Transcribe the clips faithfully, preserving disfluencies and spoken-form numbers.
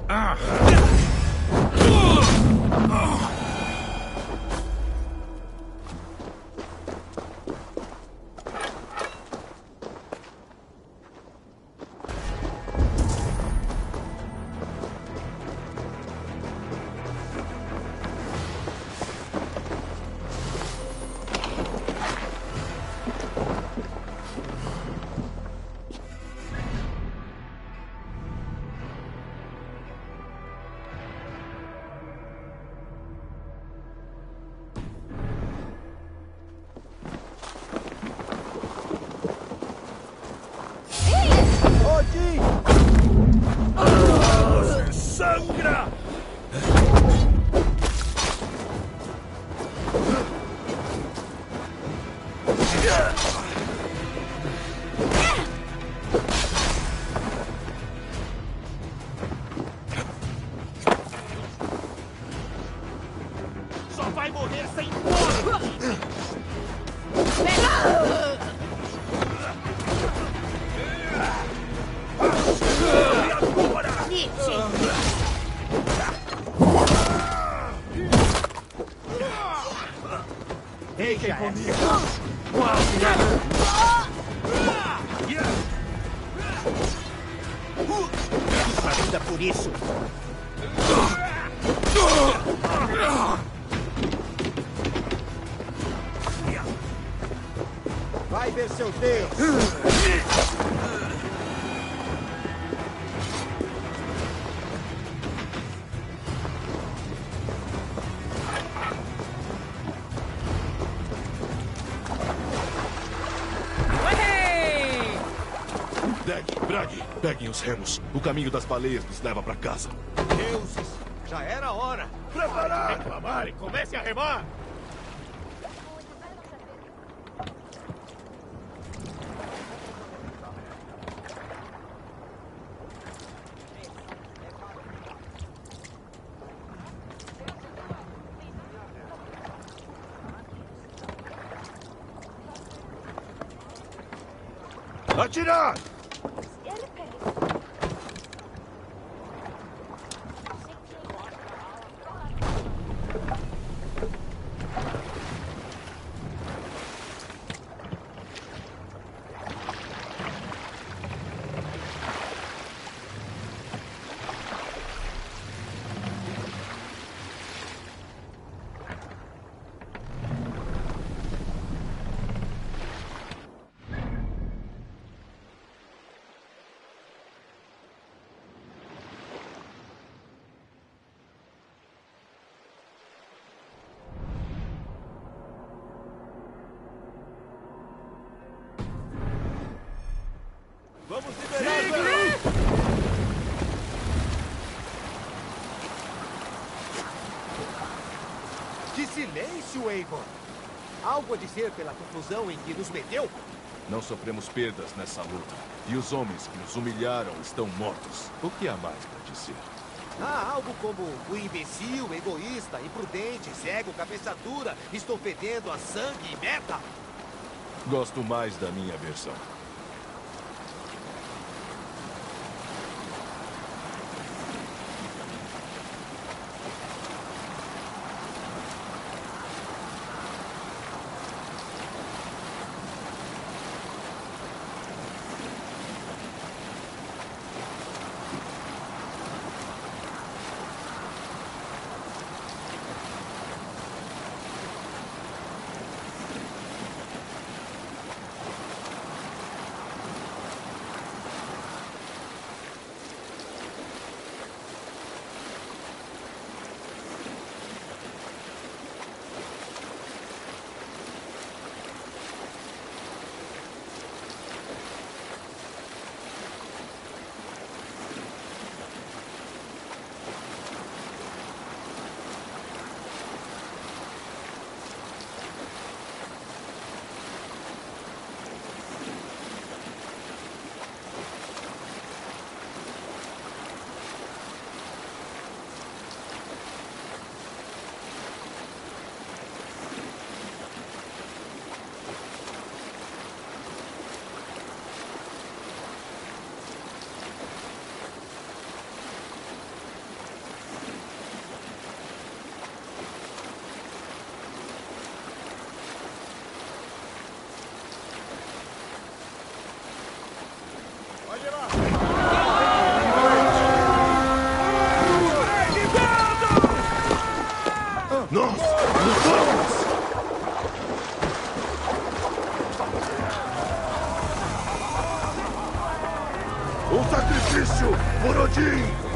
Fiquem comigo. Ainda por isso. Vai ver seu Deus. Peguem os remos. O caminho das baleias nos leva para casa. Deuses, já era a hora. Preparar! Reclamar e comece a remar! Atirar! Vamos liberar! Que silêncio, Eivor! Algo a dizer pela confusão em que nos meteu? Não sofremos perdas nessa luta. E os homens que nos humilharam estão mortos. O que há mais para dizer? Ah, algo como o imbecil, egoísta, imprudente, cego, cabeça dura, estou fedendo a sangue e meta. Gosto mais da minha versão. Um sacrifício por Odin!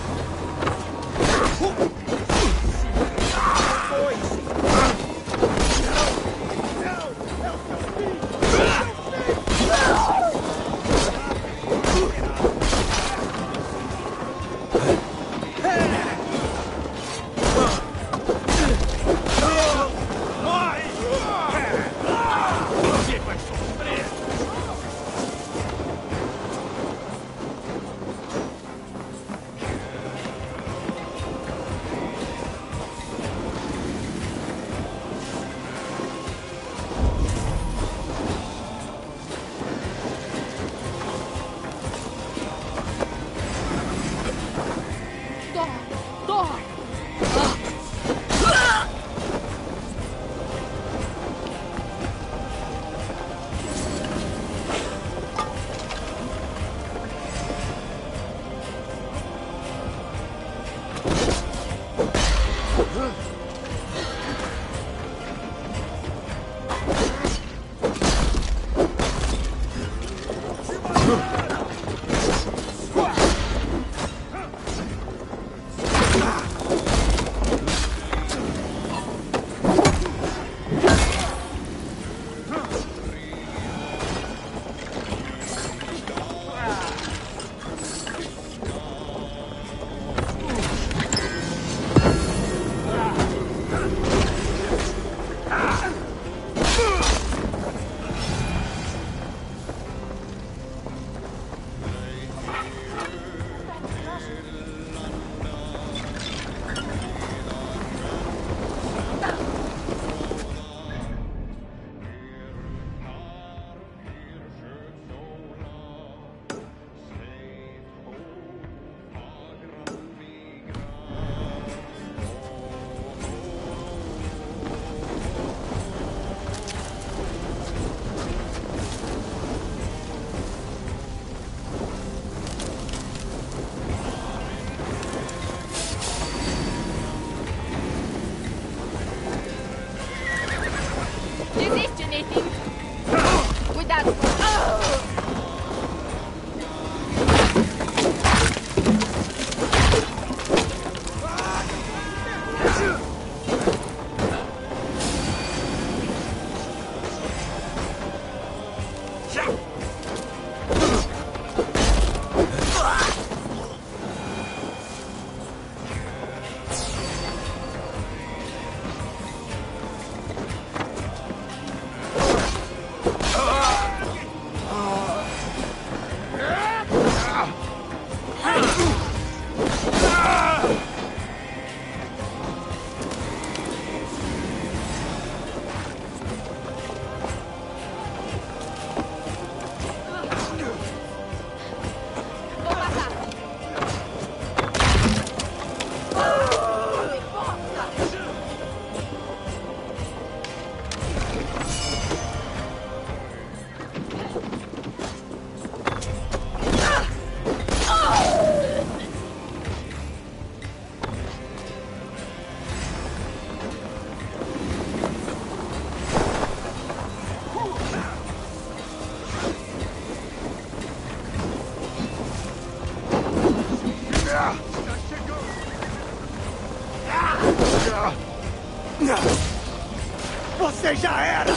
Você já era!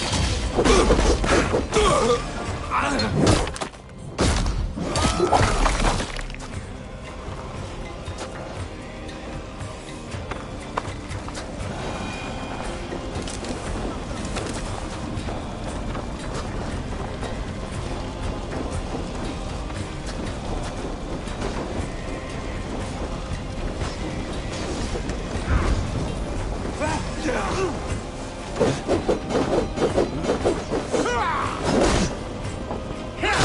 Yeah!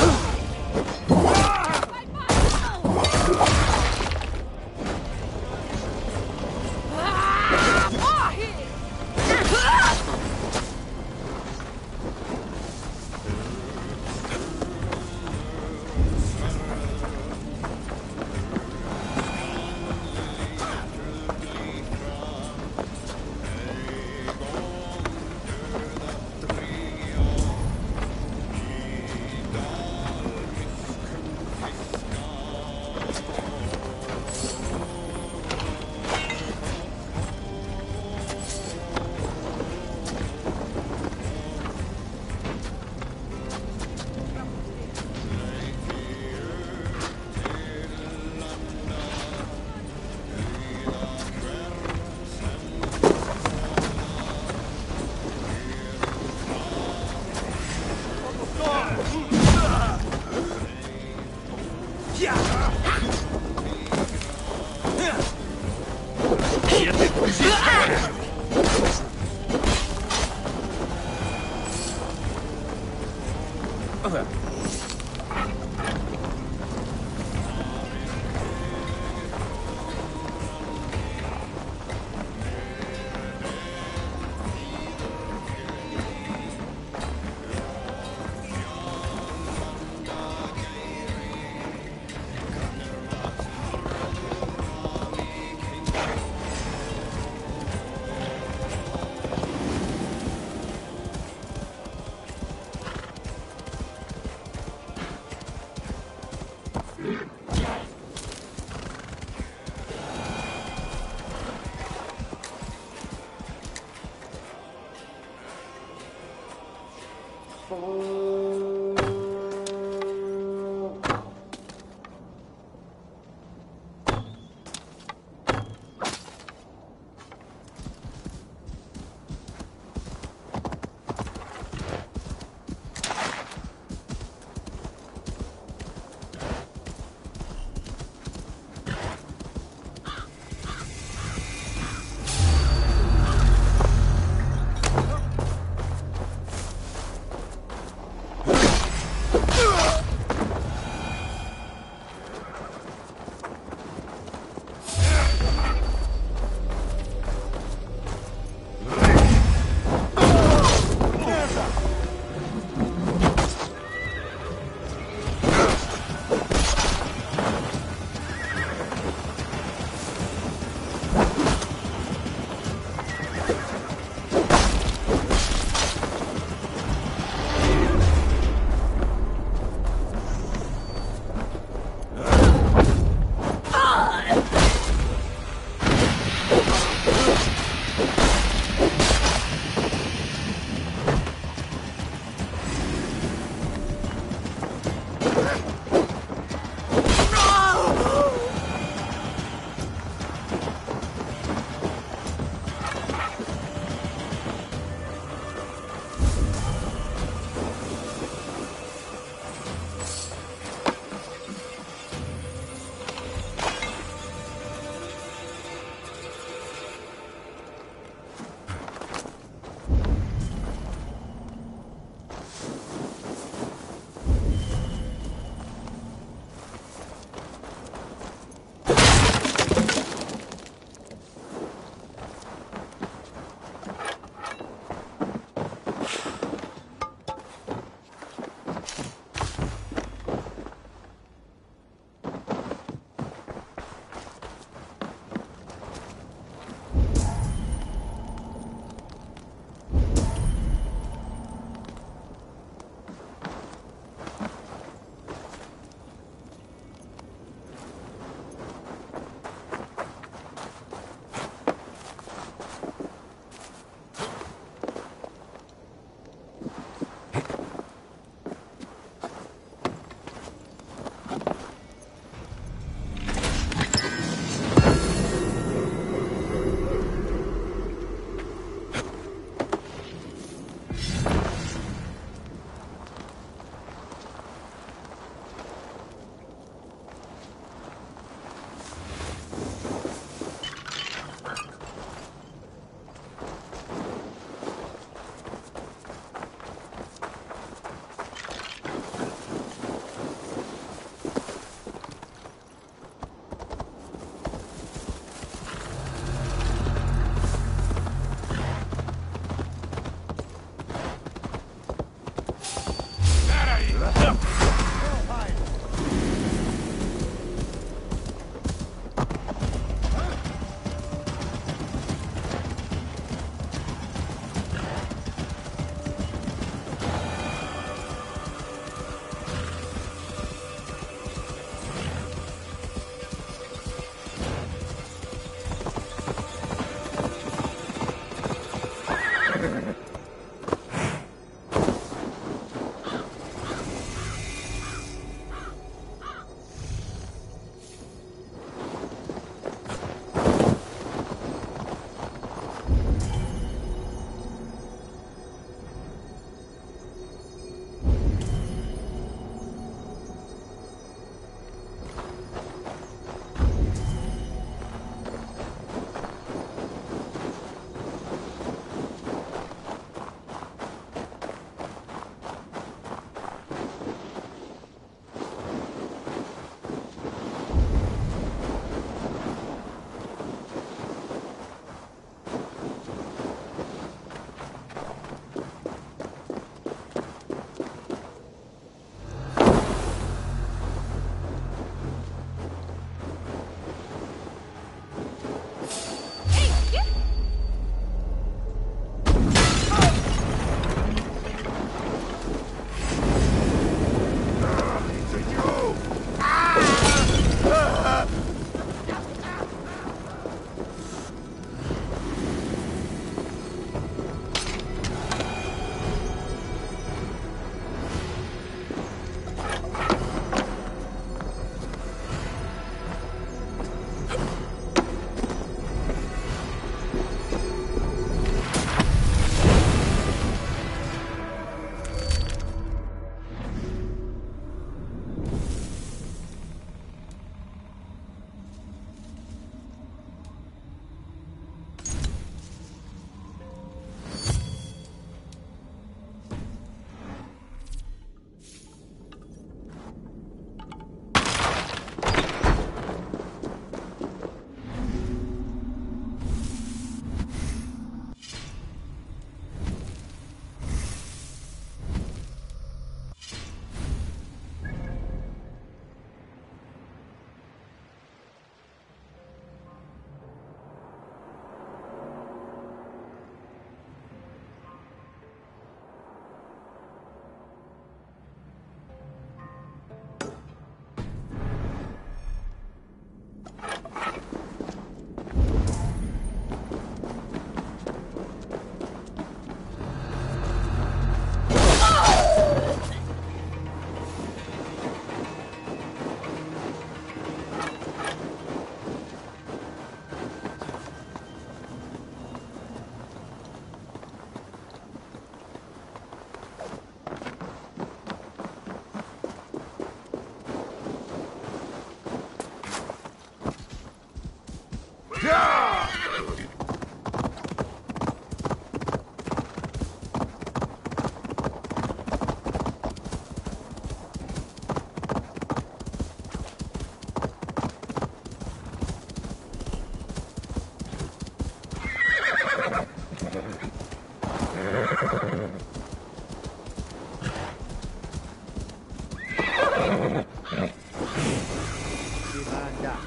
manda.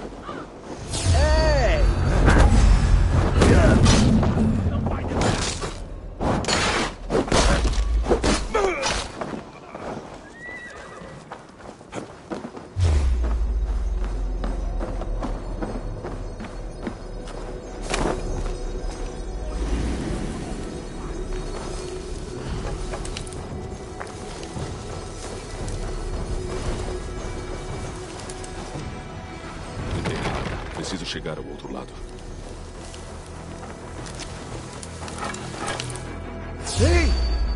Ei! Não vai demorar. Preciso chegar ao outro lado. Sim!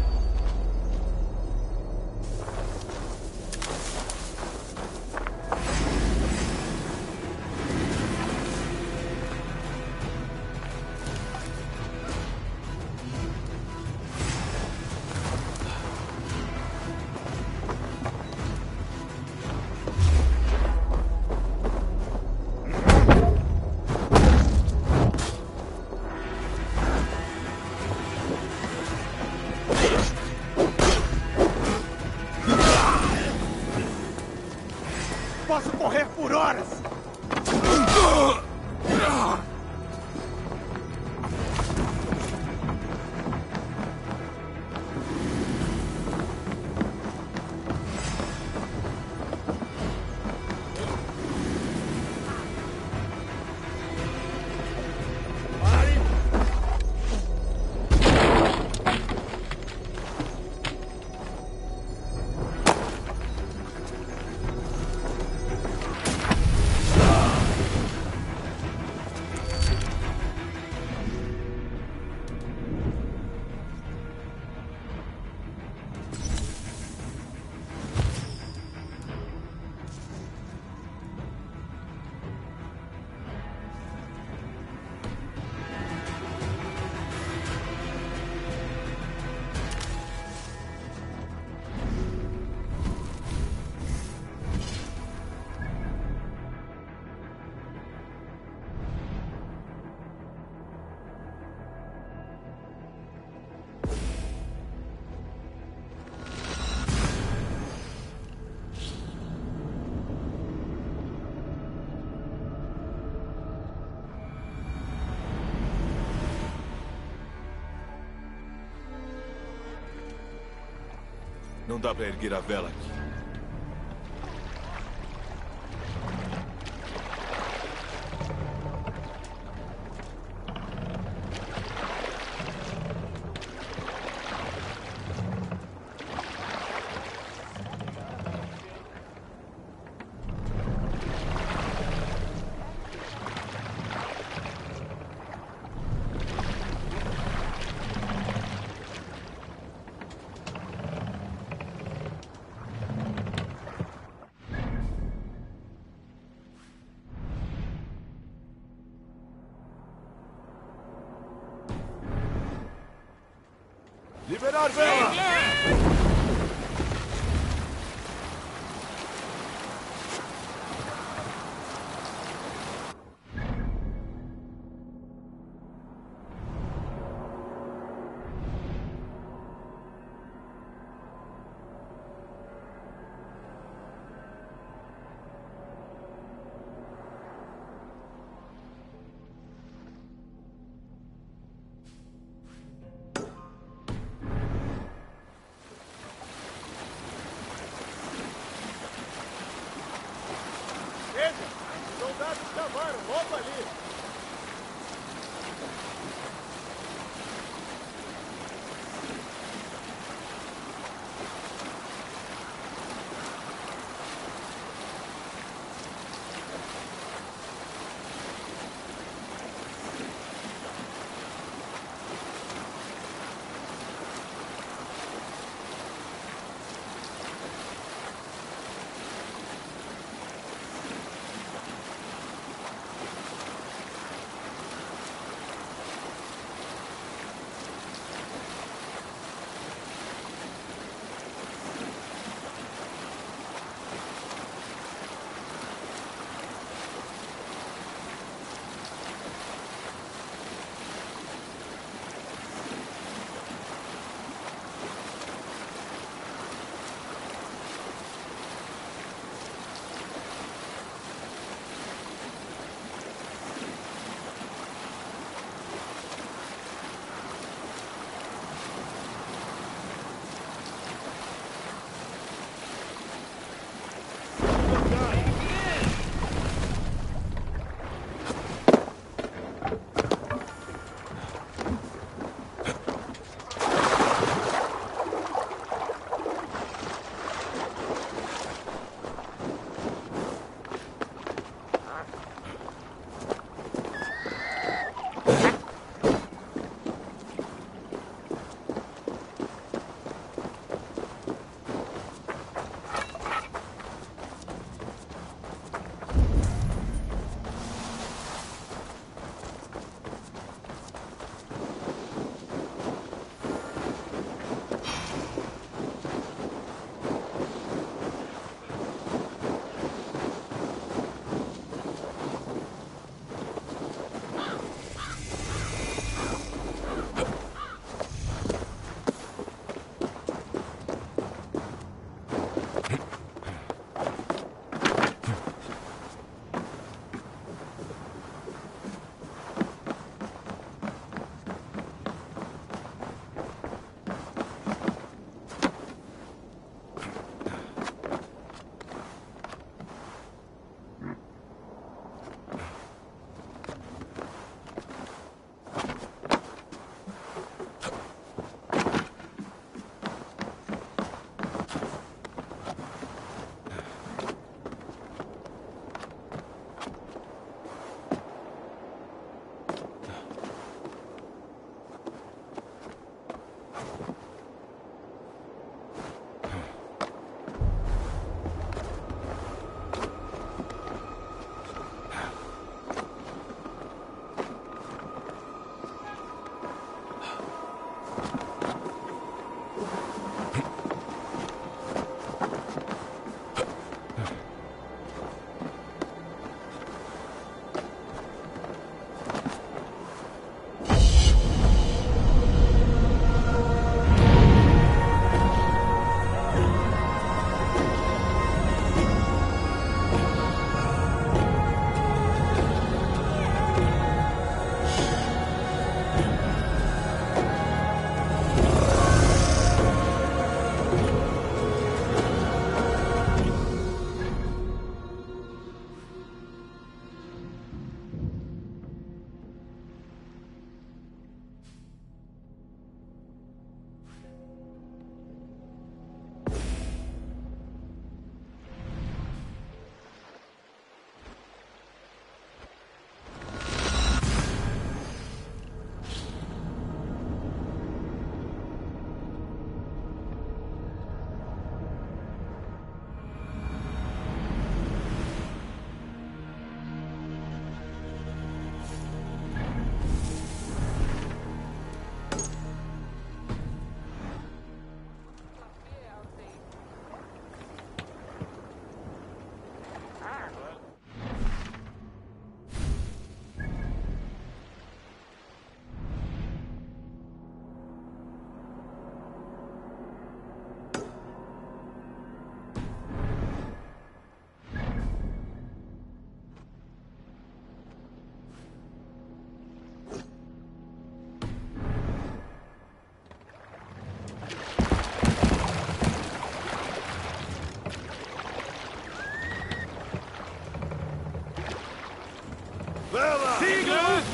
Posso correr por horas! Não dá para erguer a vela aqui. Liberar vela! Os soldados cavaram logo ali.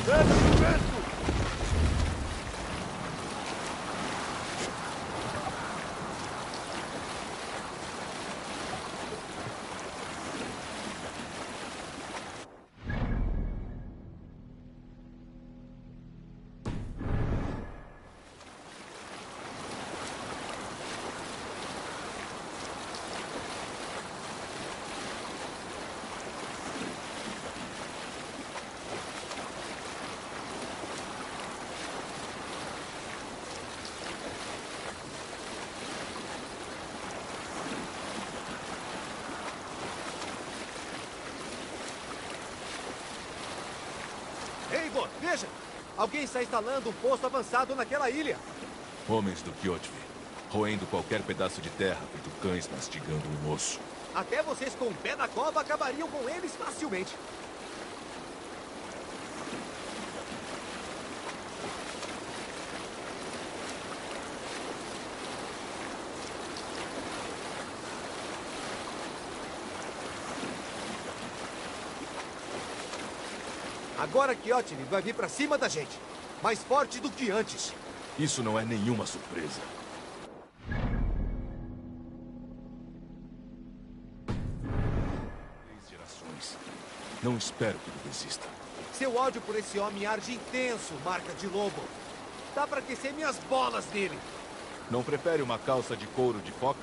Pega no vento! Eivor, veja! Alguém está instalando um posto avançado naquela ilha. Homens do Kjotve, roendo qualquer pedaço de terra feito cães mastigando um osso. Até vocês com o pé na cova acabariam com eles facilmente. Agora Kjotve vai vir pra cima da gente. Mais forte do que antes. Isso não é nenhuma surpresa. Três gerações. Não espero que ele desista. Seu ódio por esse homem arde intenso, marca de lobo. Dá pra aquecer minhas bolas nele. Não prefere uma calça de couro de foca?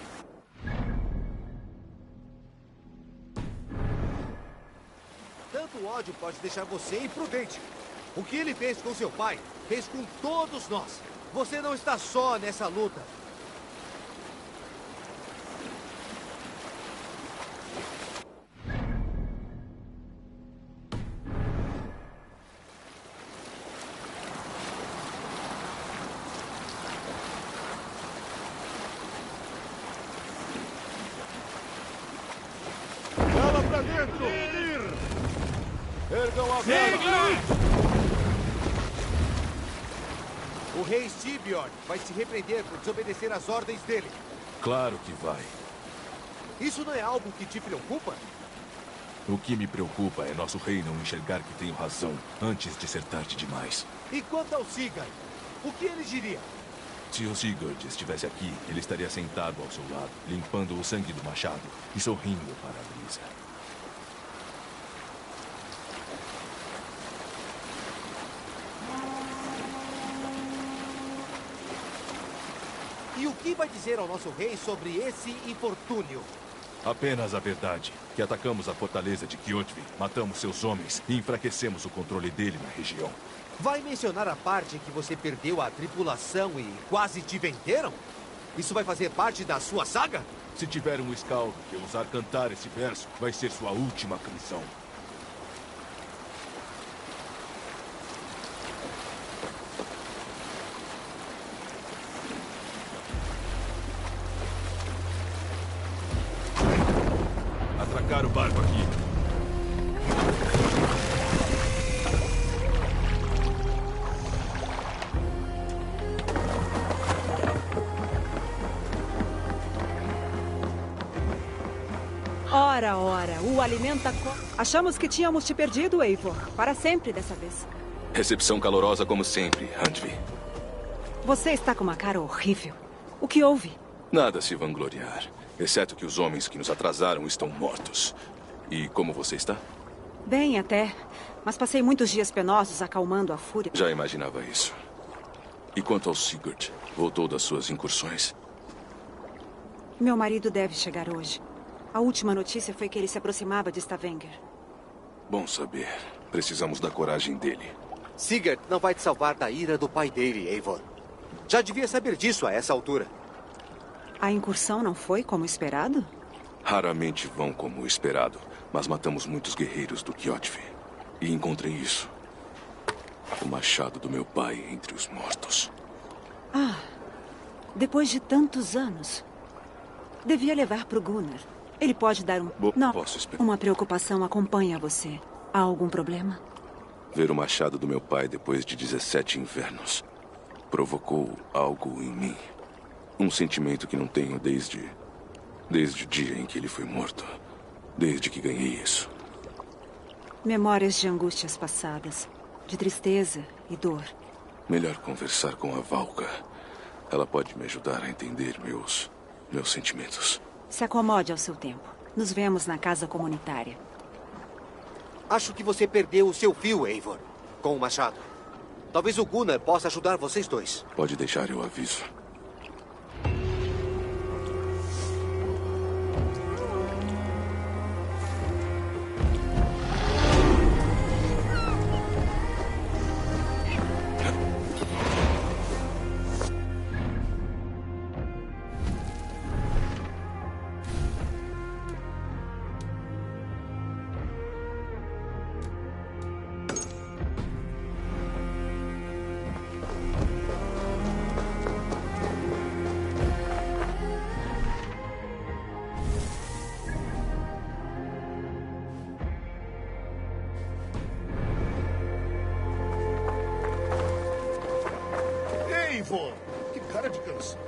Tanto ódio pode deixar você imprudente. O que ele fez com seu pai, fez com todos nós. Você não está só nessa luta. Ela pra dentro! Ergam a vela! O rei Styrbjörn vai se repreender por desobedecer às ordens dele. Claro que vai. Isso não é algo que te preocupa? O que me preocupa é nosso rei não enxergar que tenho razão antes de ser tarde demais. E quanto ao Sigurd, o que ele diria? Se o Sigurd estivesse aqui, ele estaria sentado ao seu lado, limpando o sangue do machado e sorrindo para a brisa. E o que vai dizer ao nosso rei sobre esse infortúnio? Apenas a verdade, que atacamos a fortaleza de Kjotve, matamos seus homens e enfraquecemos o controle dele na região. Vai mencionar a parte em que você perdeu a tripulação e quase te venderam? Isso vai fazer parte da sua saga? Se tiver um escaldo que ousar cantar esse verso, vai ser sua última canção. Atracar o barco aqui. Ora, ora, o alimenta... co- Achamos que tínhamos te perdido, Eivor. Para sempre dessa vez. Recepção calorosa como sempre, Andvi. Você está com uma cara horrível. O que houve? Nada a se vangloriar, exceto que os homens que nos atrasaram estão mortos. E como você está? Bem, até. Mas passei muitos dias penosos acalmando a fúria. Já imaginava isso. E quanto ao Sigurd? Voltou das suas incursões? Meu marido deve chegar hoje. A última notícia foi que ele se aproximava de Stavanger. Bom saber. Precisamos da coragem dele. Sigurd não vai te salvar da ira do pai dele, Eivor. Já devia saber disso a essa altura. A incursão não foi como esperado? Raramente vão como esperado, mas matamos muitos guerreiros do Kjotve. E encontrei isso. O machado do meu pai entre os mortos. Ah, depois de tantos anos. Devia levar para o Gunnar. Ele pode dar um... Bo- Não, posso esperar. uma preocupação acompanha você. Há algum problema? Ver o machado do meu pai depois de dezessete invernos provocou algo em mim. Um sentimento que não tenho desde... Desde o dia em que ele foi morto. Desde que ganhei isso. Memórias de angústias passadas. de tristeza e dor. Melhor conversar com a Valka. Ela pode me ajudar a entender meus... meus sentimentos. Se acomode ao seu tempo. Nos vemos na casa comunitária. Acho que você perdeu o seu fio, Eivor, com o machado. Talvez o Gunnar possa ajudar vocês dois. Pode deixar, eu aviso. Eivor! Que cara de cansado.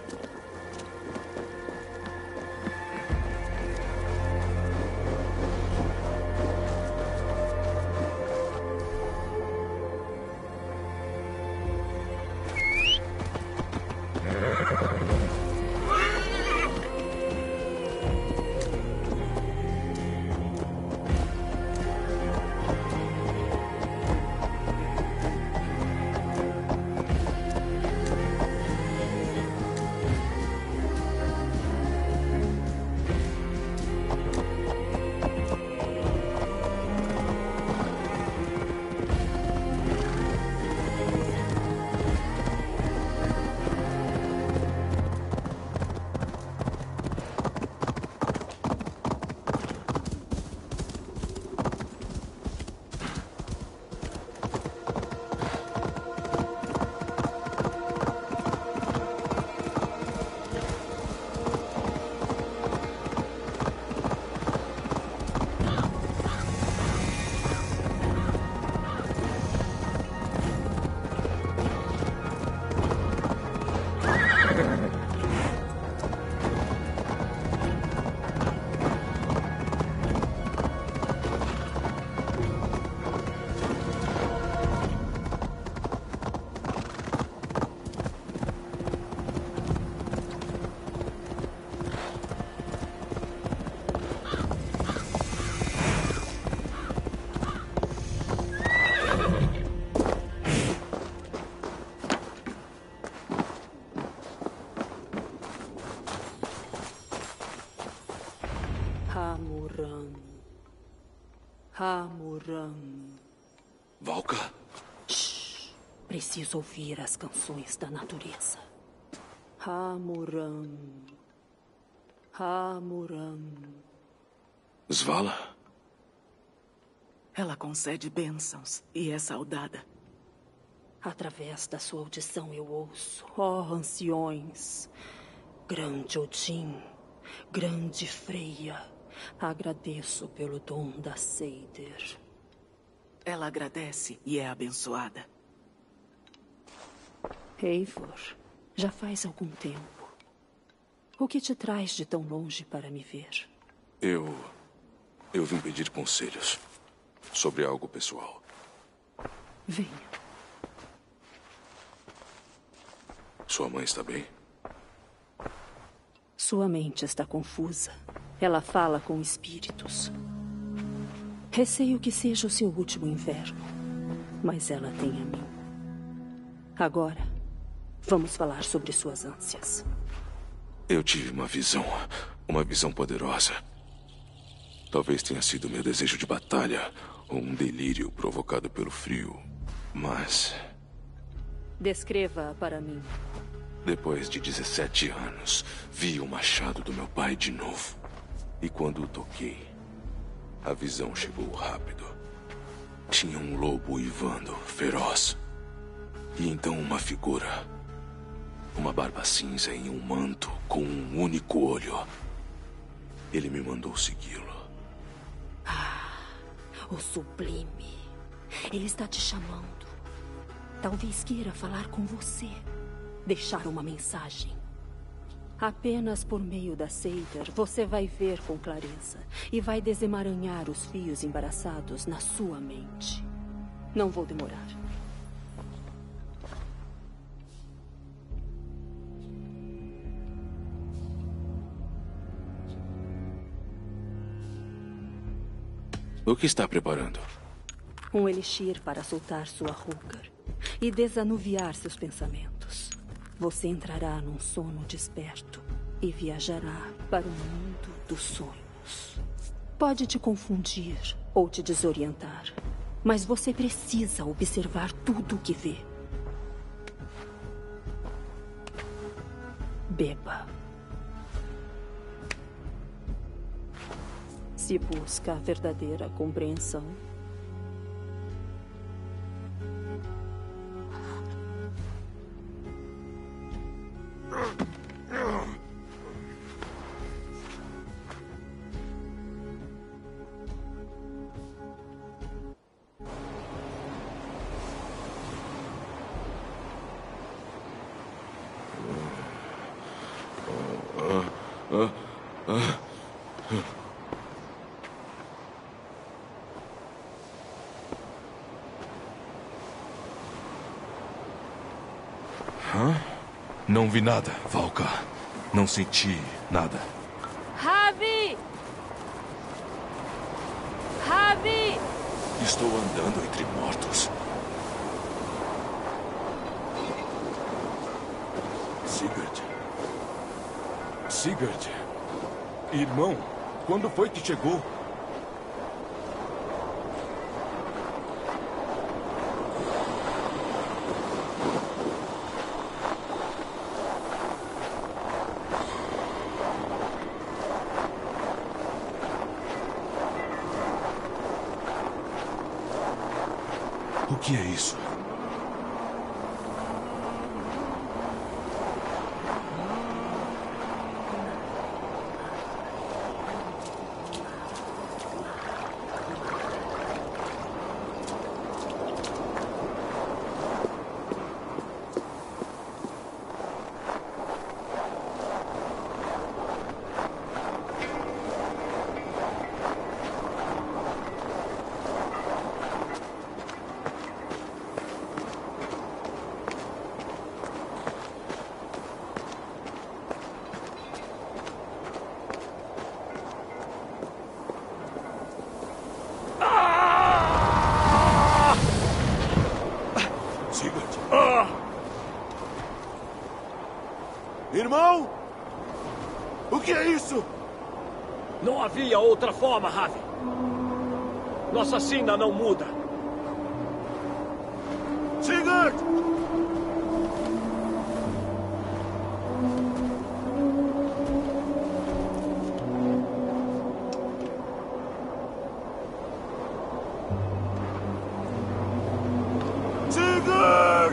Hamuran. Hamuran. Valka? Shhh. Preciso ouvir as canções da natureza. Hamuran. Hamuran. Svala? Ela concede bênçãos e é saudada. Através da sua audição eu ouço, ó anciões, grande Odin, grande Freya, agradeço pelo dom da Seider. Ela agradece e é abençoada. Eivor, já faz algum tempo. O que te traz de tão longe para me ver? Eu... eu vim pedir conselhos sobre algo pessoal. Venha. Sua mãe está bem? Sua mente está confusa. Ela fala com espíritos. Receio que seja o seu último inverno, mas ela tem a mim. Agora, vamos falar sobre suas ânsias. Eu tive uma visão, uma visão poderosa. Talvez tenha sido meu desejo de batalha ou um delírio provocado pelo frio, mas... Descreva-a para mim. Depois de dezessete anos, vi o machado do meu pai de novo. E quando o toquei, a visão chegou rápido. Tinha um lobo uivando, feroz. E então uma figura. Uma barba cinza em um manto com um único olho. Ele me mandou segui-lo. Ah, o sublime. Ele está te chamando. Talvez queira falar com você. Deixar uma mensagem. Apenas por meio da Seider, você vai ver com clareza e vai desemaranhar os fios embaraçados na sua mente. Não vou demorar. O que está preparando? Um elixir para soltar sua ruga e desanuviar seus pensamentos. Você entrará num sono desperto e viajará para o mundo dos sonhos. Pode te confundir ou te desorientar, mas você precisa observar tudo o que vê. Beba. Se busca a verdadeira compreensão, Hã? Não vi nada, Valka. Não senti nada. Ravi! Ravi! Estou andando entre mortos. Sigurd. Sigurd. Irmão, quando foi que chegou? O que é isso? Irmão? O que é isso? Não havia outra forma, Ravi. Nossa sina não muda. Sigurd! Sigurd!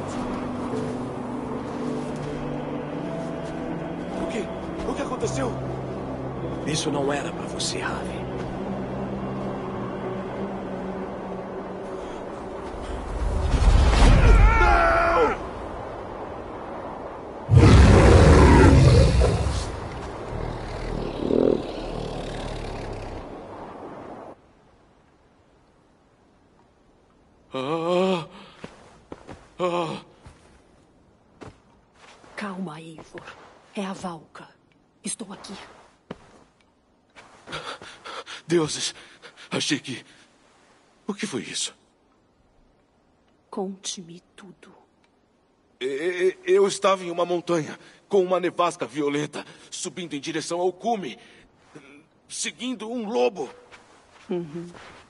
O que? O que aconteceu? Isso não era para você, Ravi. Ah, ah. Calma, Eivor. É a Valka. Estou aqui. Deuses, achei que... O que foi isso? Conte-me tudo. E- Eu estava em uma montanha, com uma nevasca violenta, subindo em direção ao cume, seguindo um lobo. Uhum.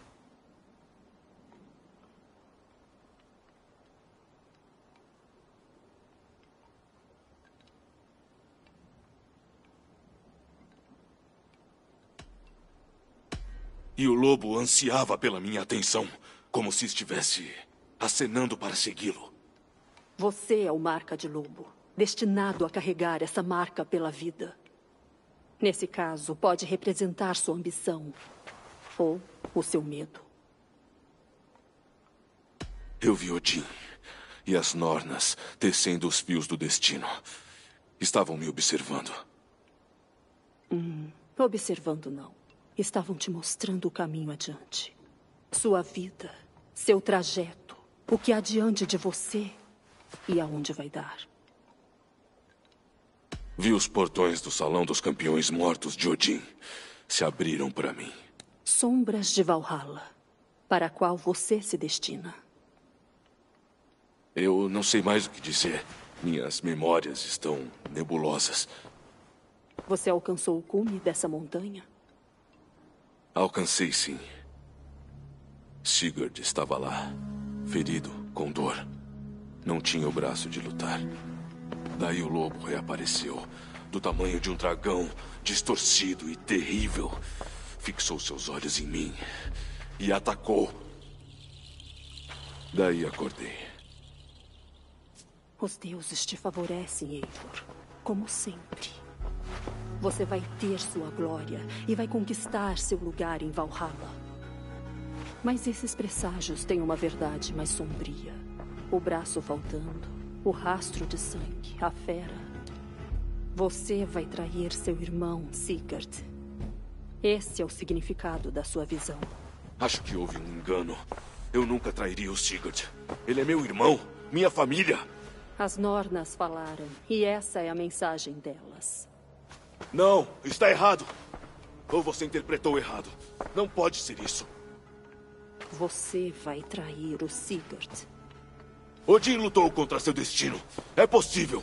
E o lobo ansiava pela minha atenção, como se estivesse acenando para segui-lo. Você é o marca de lobo, destinado a carregar essa marca pela vida. Nesse caso, pode representar sua ambição ou o seu medo. Eu vi Odin e as Nornas tecendo os fios do destino. Estavam me observando. Hum, observando não. Estavam te mostrando o caminho adiante. Sua vida, seu trajeto. o que há diante de você e aonde vai dar. Vi os portões do Salão dos Campeões Mortos de Odin se abriram para mim. Sombras de Valhalla, para a qual você se destina. Eu não sei mais o que dizer. Minhas memórias estão nebulosas. Você alcançou o cume dessa montanha? Alcancei, sim. Sigurd estava lá, ferido, com dor. Não tinha o braço de lutar. Daí o lobo reapareceu, do tamanho de um dragão, distorcido e terrível. Fixou seus olhos em mim e atacou. Daí acordei. Os deuses te favorecem, Eivor, como sempre. Você vai ter sua glória e vai conquistar seu lugar em Valhalla. Mas esses presságios têm uma verdade mais sombria. O braço faltando, o rastro de sangue, a fera. Você vai trair seu irmão, Sigurd. Esse é o significado da sua visão. Acho que houve um engano. Eu nunca trairia o Sigurd. Ele é meu irmão, minha família. As Nornas falaram, e essa é a mensagem delas. Não, está errado. Ou você interpretou errado. Não pode ser isso. Você vai trair o Sigurd. Odin lutou contra seu destino. É possível.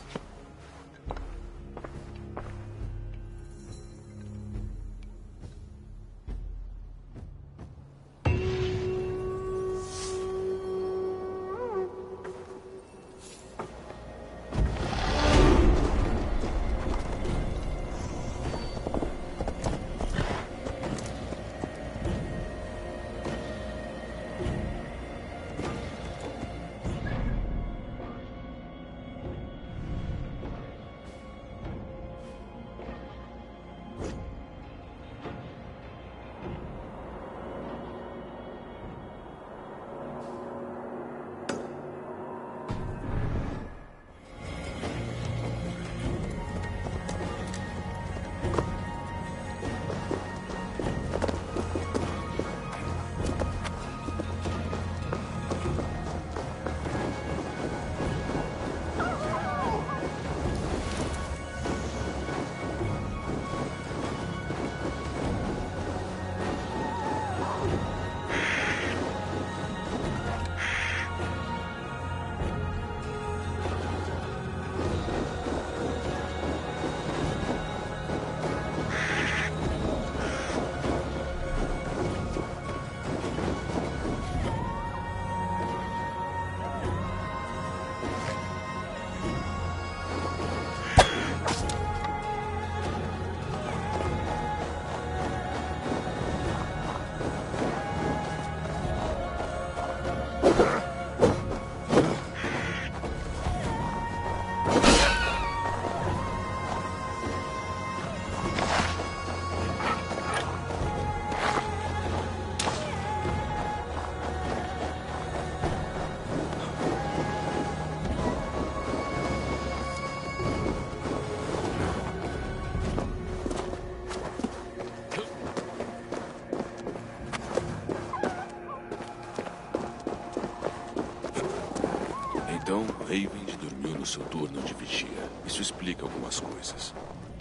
Então, Eyvind dormiu no seu turno de vigia. Isso explica algumas coisas.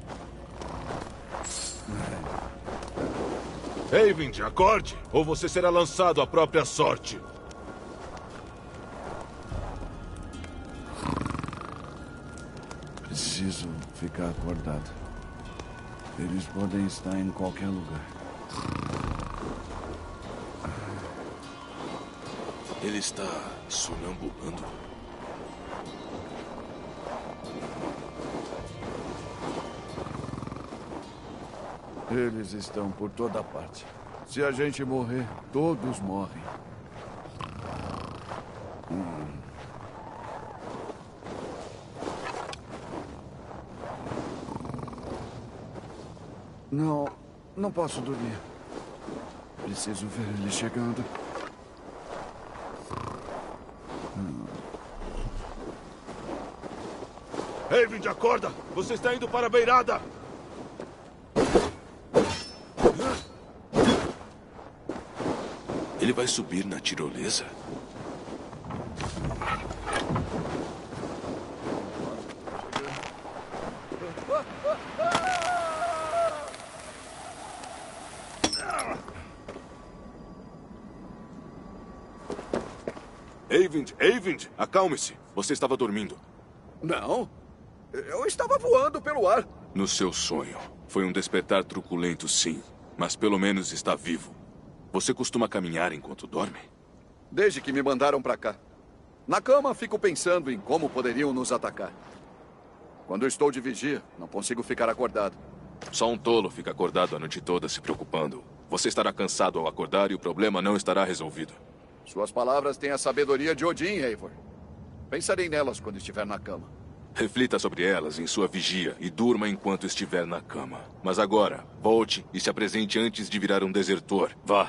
Eyvind, acorde, ou você será lançado à própria sorte. Preciso ficar acordado. Eles podem estar em qualquer lugar. Ele está sonambulando. Eles estão por toda parte. Se a gente morrer, todos morrem. Hum. Não, não posso dormir. Preciso ver ele chegando. Hum. Eyvind, acorda! Você está indo para a beirada! Ele vai subir na tirolesa? Eyvind, Eyvind, acalme-se. Você estava dormindo. Não. Eu estava voando pelo ar. No seu sonho. Foi um despertar truculento, sim. Mas pelo menos está vivo. Você costuma caminhar enquanto dorme? Desde que me mandaram pra cá. Na cama, fico pensando em como poderiam nos atacar. Quando eu estou de vigia, não consigo ficar acordado. Só um tolo fica acordado a noite toda se preocupando. Você estará cansado ao acordar e o problema não estará resolvido. Suas palavras têm a sabedoria de Odin, Eivor. Pensarei nelas quando estiver na cama. Reflita sobre elas em sua vigia e durma enquanto estiver na cama. Mas agora, volte e se apresente antes de virar um desertor. Vá.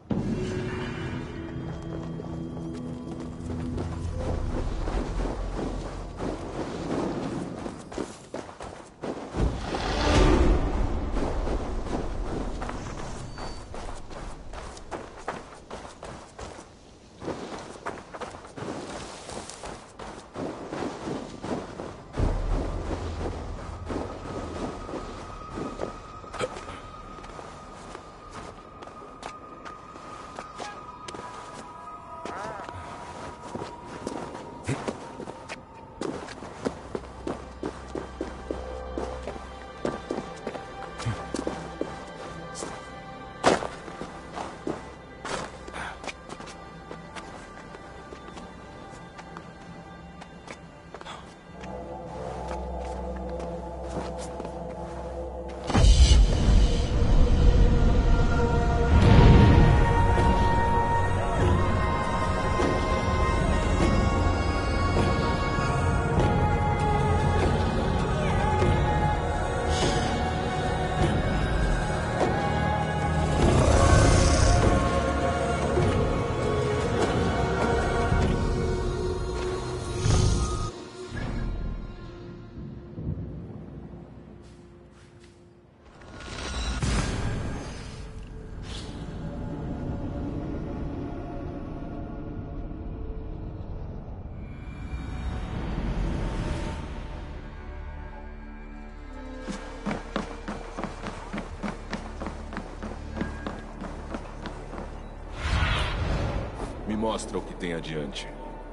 Me mostra o que tem adiante.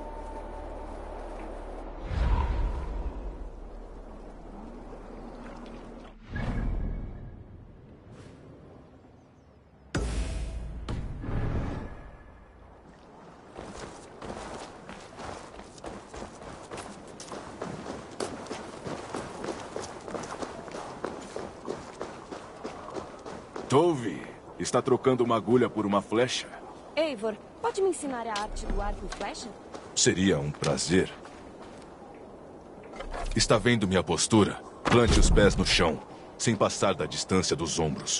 Tove, está trocando uma agulha por uma flecha? Eivor, pode me ensinar a arte do arco e flecha? Seria um prazer. Está vendo minha postura? Plante os pés no chão, sem passar da distância dos ombros.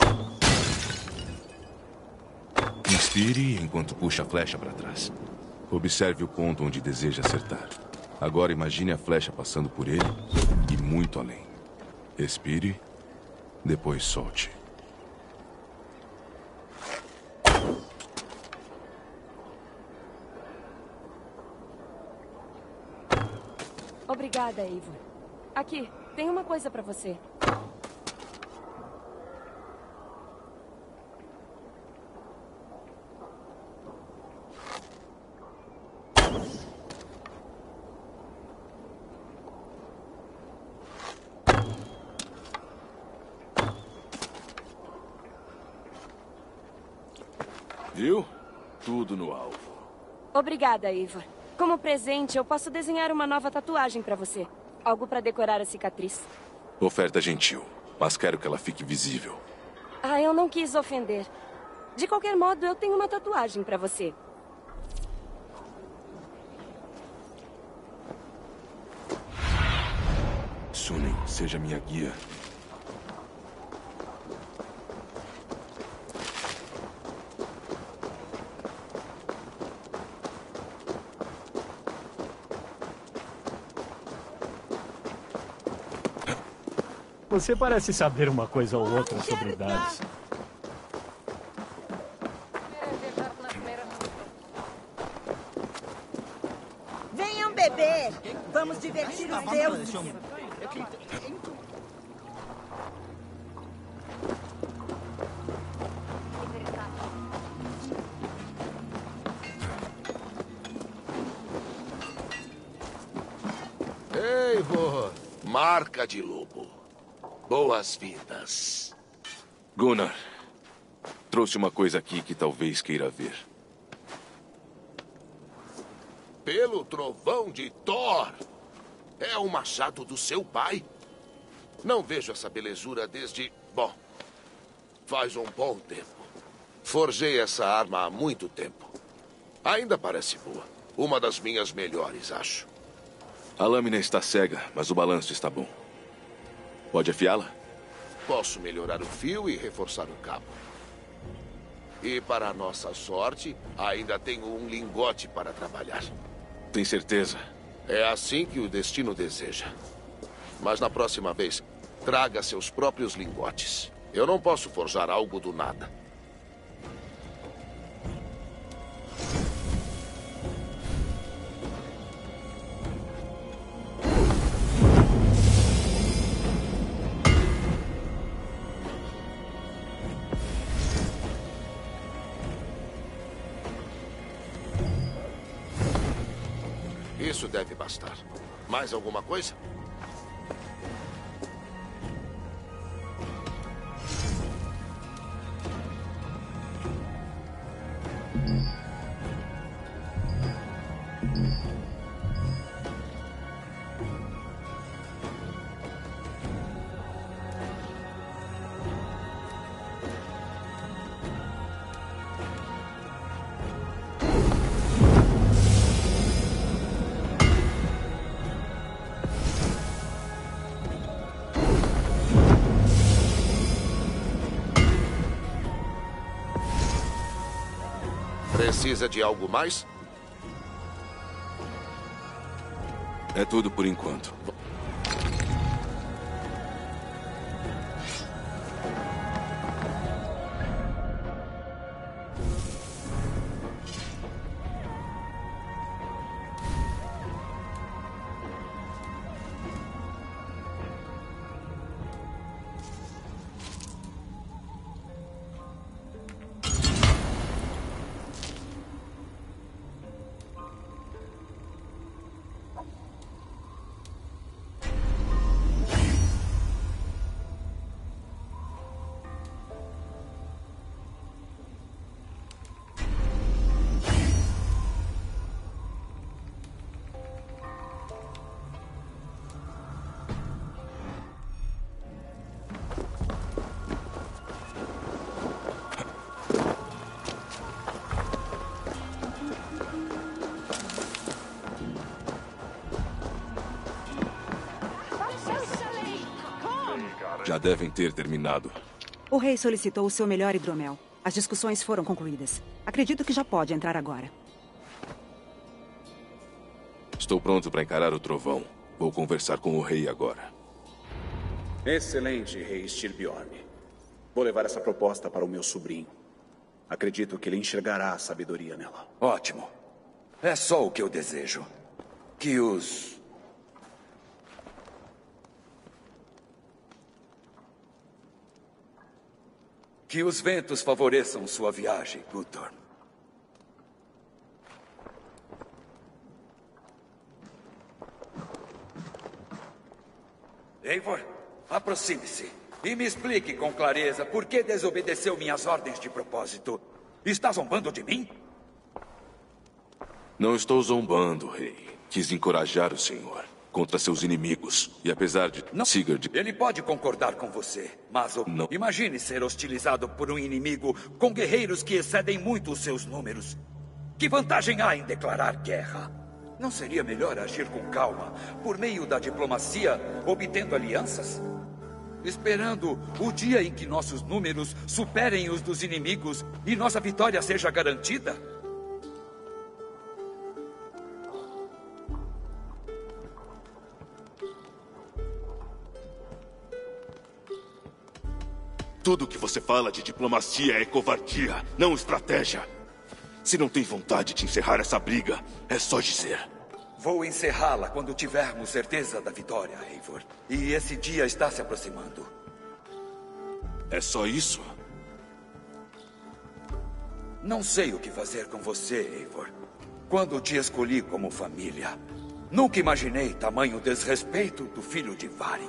Inspire enquanto puxa a flecha para trás. Observe o ponto onde deseja acertar. Agora imagine a flecha passando por ele e muito além. Respire, depois solte. Obrigada, Eivor. Aqui, tem uma coisa pra você. Viu? Tudo no alvo. Obrigada, Eivor. Como presente, eu posso desenhar uma nova tatuagem pra você. Algo pra decorar a cicatriz. Oferta gentil, mas quero que ela fique visível. Ah, eu não quis ofender. De qualquer modo, eu tenho uma tatuagem pra você. Sunen, seja minha guia. Você parece saber uma coisa ou outra sobre dados. Venham beber! Vamos divertir os deuses! Marca de lobo. Boas-vindas. Gunnar, trouxe uma coisa aqui que talvez queira ver. Pelo trovão de Thor. É o machado do seu pai? Não vejo essa belezura desde... Bom, faz um bom tempo. Forjei essa arma há muito tempo. Ainda parece boa. Uma das minhas melhores, acho. A lâmina está cega, mas o balanço está bom. Pode afiá-la? Posso melhorar o fio e reforçar o cabo. E, para a nossa sorte, ainda tenho um lingote para trabalhar. Tem certeza? É assim que o destino deseja. Mas na próxima vez, traga seus próprios lingotes. Eu não posso forjar algo do nada. Isso deve bastar. Mais alguma coisa? Precisa de algo mais? É tudo por enquanto. Já devem ter terminado. O rei solicitou o seu melhor hidromel. As discussões foram concluídas. Acredito que já pode entrar agora. Estou pronto para encarar o trovão. Vou conversar com o rei agora. Excelente, rei Styrbjorn. Vou levar essa proposta para o meu sobrinho. Acredito que ele enxergará a sabedoria nela. Ótimo. É só o que eu desejo. Que os... Que os ventos favoreçam sua viagem, Guttorm. Eivor, aproxime-se e me explique com clareza por que desobedeceu minhas ordens de propósito. Está zombando de mim? Não estou zombando, rei. Quis encorajar o senhor contra seus inimigos. E apesar de... Não. Sigurd... Ele pode concordar com você, mas o... Não. Imagine ser hostilizado por um inimigo com guerreiros que excedem muito os seus números. Que vantagem há em declarar guerra? Não seria melhor agir com calma, por meio da diplomacia, obtendo alianças? Esperando o dia em que nossos números superem os dos inimigos e nossa vitória seja garantida? Tudo que você fala de diplomacia é covardia, não estratégia. Se não tem vontade de encerrar essa briga, é só dizer. Vou encerrá-la quando tivermos certeza da vitória, Eivor. E esse dia está se aproximando. É só isso? Não sei o que fazer com você, Eivor. Quando te escolhi como família, Nunca imaginei tamanho desrespeito do filho de Varin.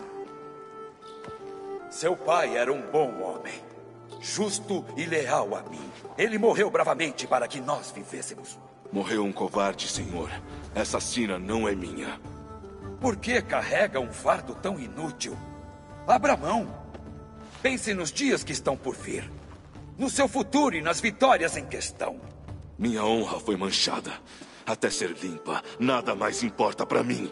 Seu pai era um bom homem, justo e leal a mim. Ele morreu bravamente para que nós vivêssemos. Morreu um covarde, senhor. Essa sina não é minha. Por que carrega um fardo tão inútil? Abra mão. Pense nos dias que estão por vir. No seu futuro e nas vitórias em questão. Minha honra foi manchada. Até ser limpa, nada mais importa para mim.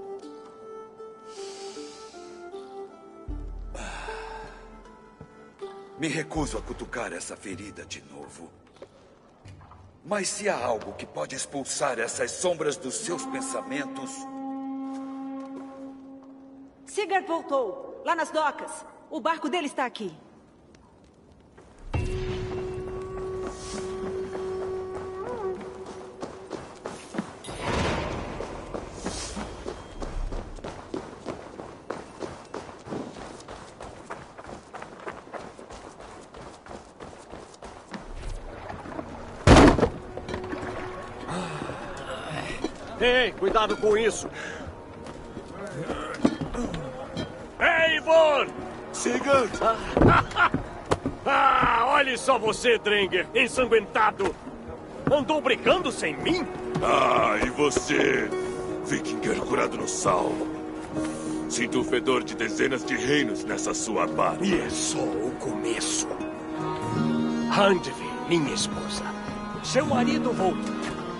Me recuso a cutucar essa ferida de novo. Mas se há algo que pode expulsar essas sombras dos seus pensamentos... Sigurd voltou, lá nas docas. O barco dele está aqui. Ei, cuidado com isso. Eivor! Sigurd! Ah, olhe só você, Drenger, ensanguentado. Andou brincando sem mim? Ah, e você, vikinger curado no sal. Sinto o fedor de dezenas de reinos nessa sua barba. E é só o começo. Handvi, minha esposa. Seu marido voltou.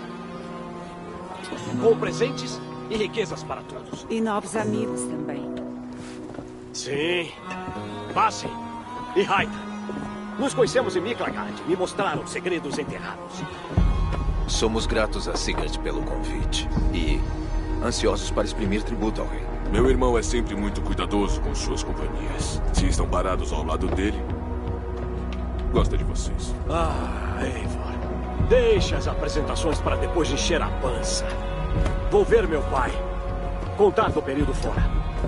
Com presentes e riquezas para todos. E novos amigos também. Sim. Basim e Raita. Nos conhecemos em Miklagard. Me mostraram segredos enterrados. Somos gratos a Sigurd pelo convite. E ansiosos para exprimir tributo ao rei. Meu irmão é sempre muito cuidadoso com suas companhias. Se estão parados ao lado dele, gosta de vocês. Ah, Eivor. Deixe as apresentações para depois de encher a pança. Vou ver meu pai. Contar do período fora.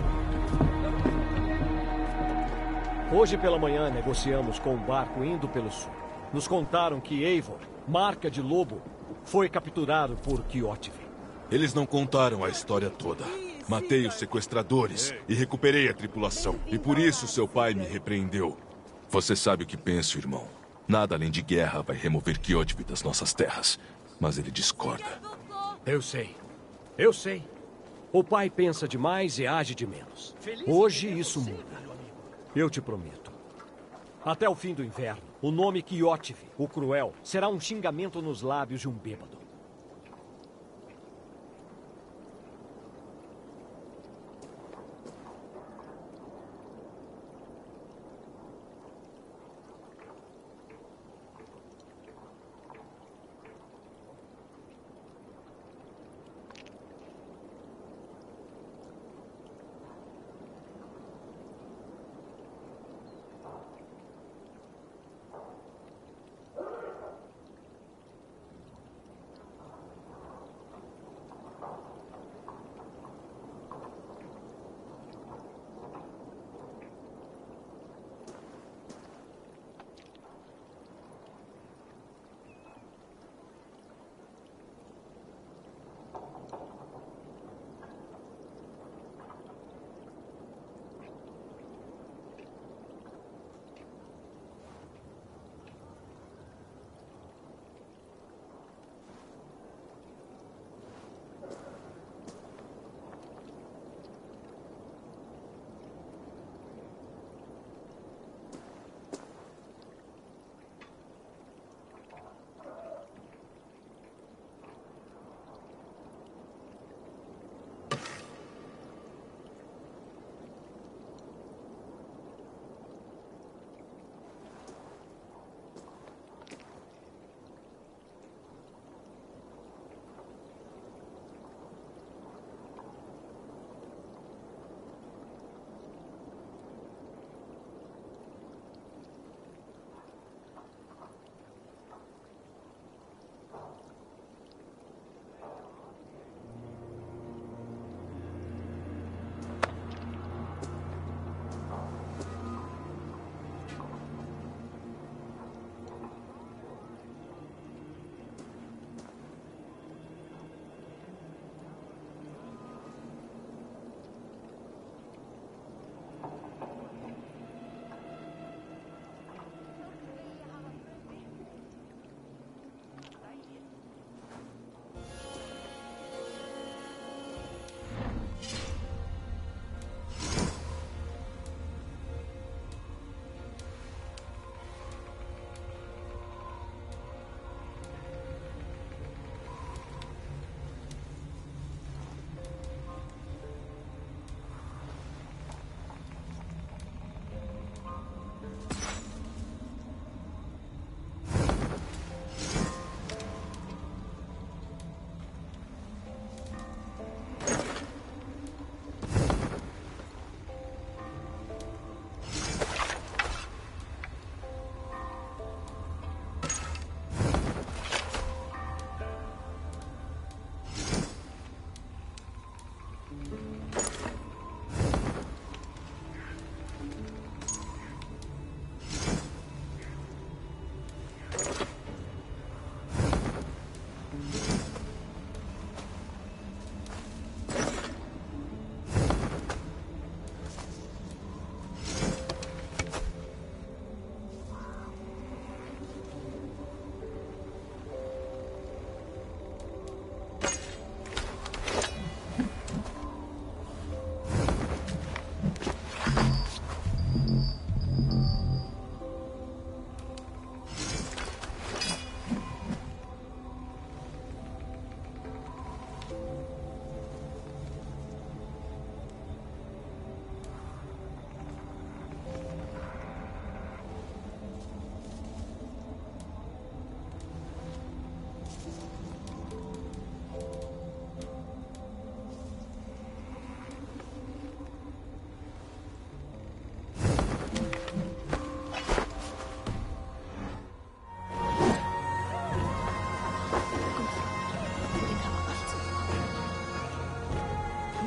Hoje pela manhã negociamos com um barco indo pelo sul. Nos contaram que Eivor, marca de lobo, foi capturado por Kjotve. Eles não contaram a história toda. Matei os sequestradores e recuperei a tripulação. E por isso seu pai me repreendeu. Você sabe o que penso, irmão. Nada além de guerra vai remover Kjotve das nossas terras. Mas ele discorda. Eu sei. Eu sei. O pai pensa demais e age de menos. Hoje isso muda. Eu te prometo. Até o fim do inverno, o nome Kjotve, o Cruel, será um xingamento nos lábios de um bêbado.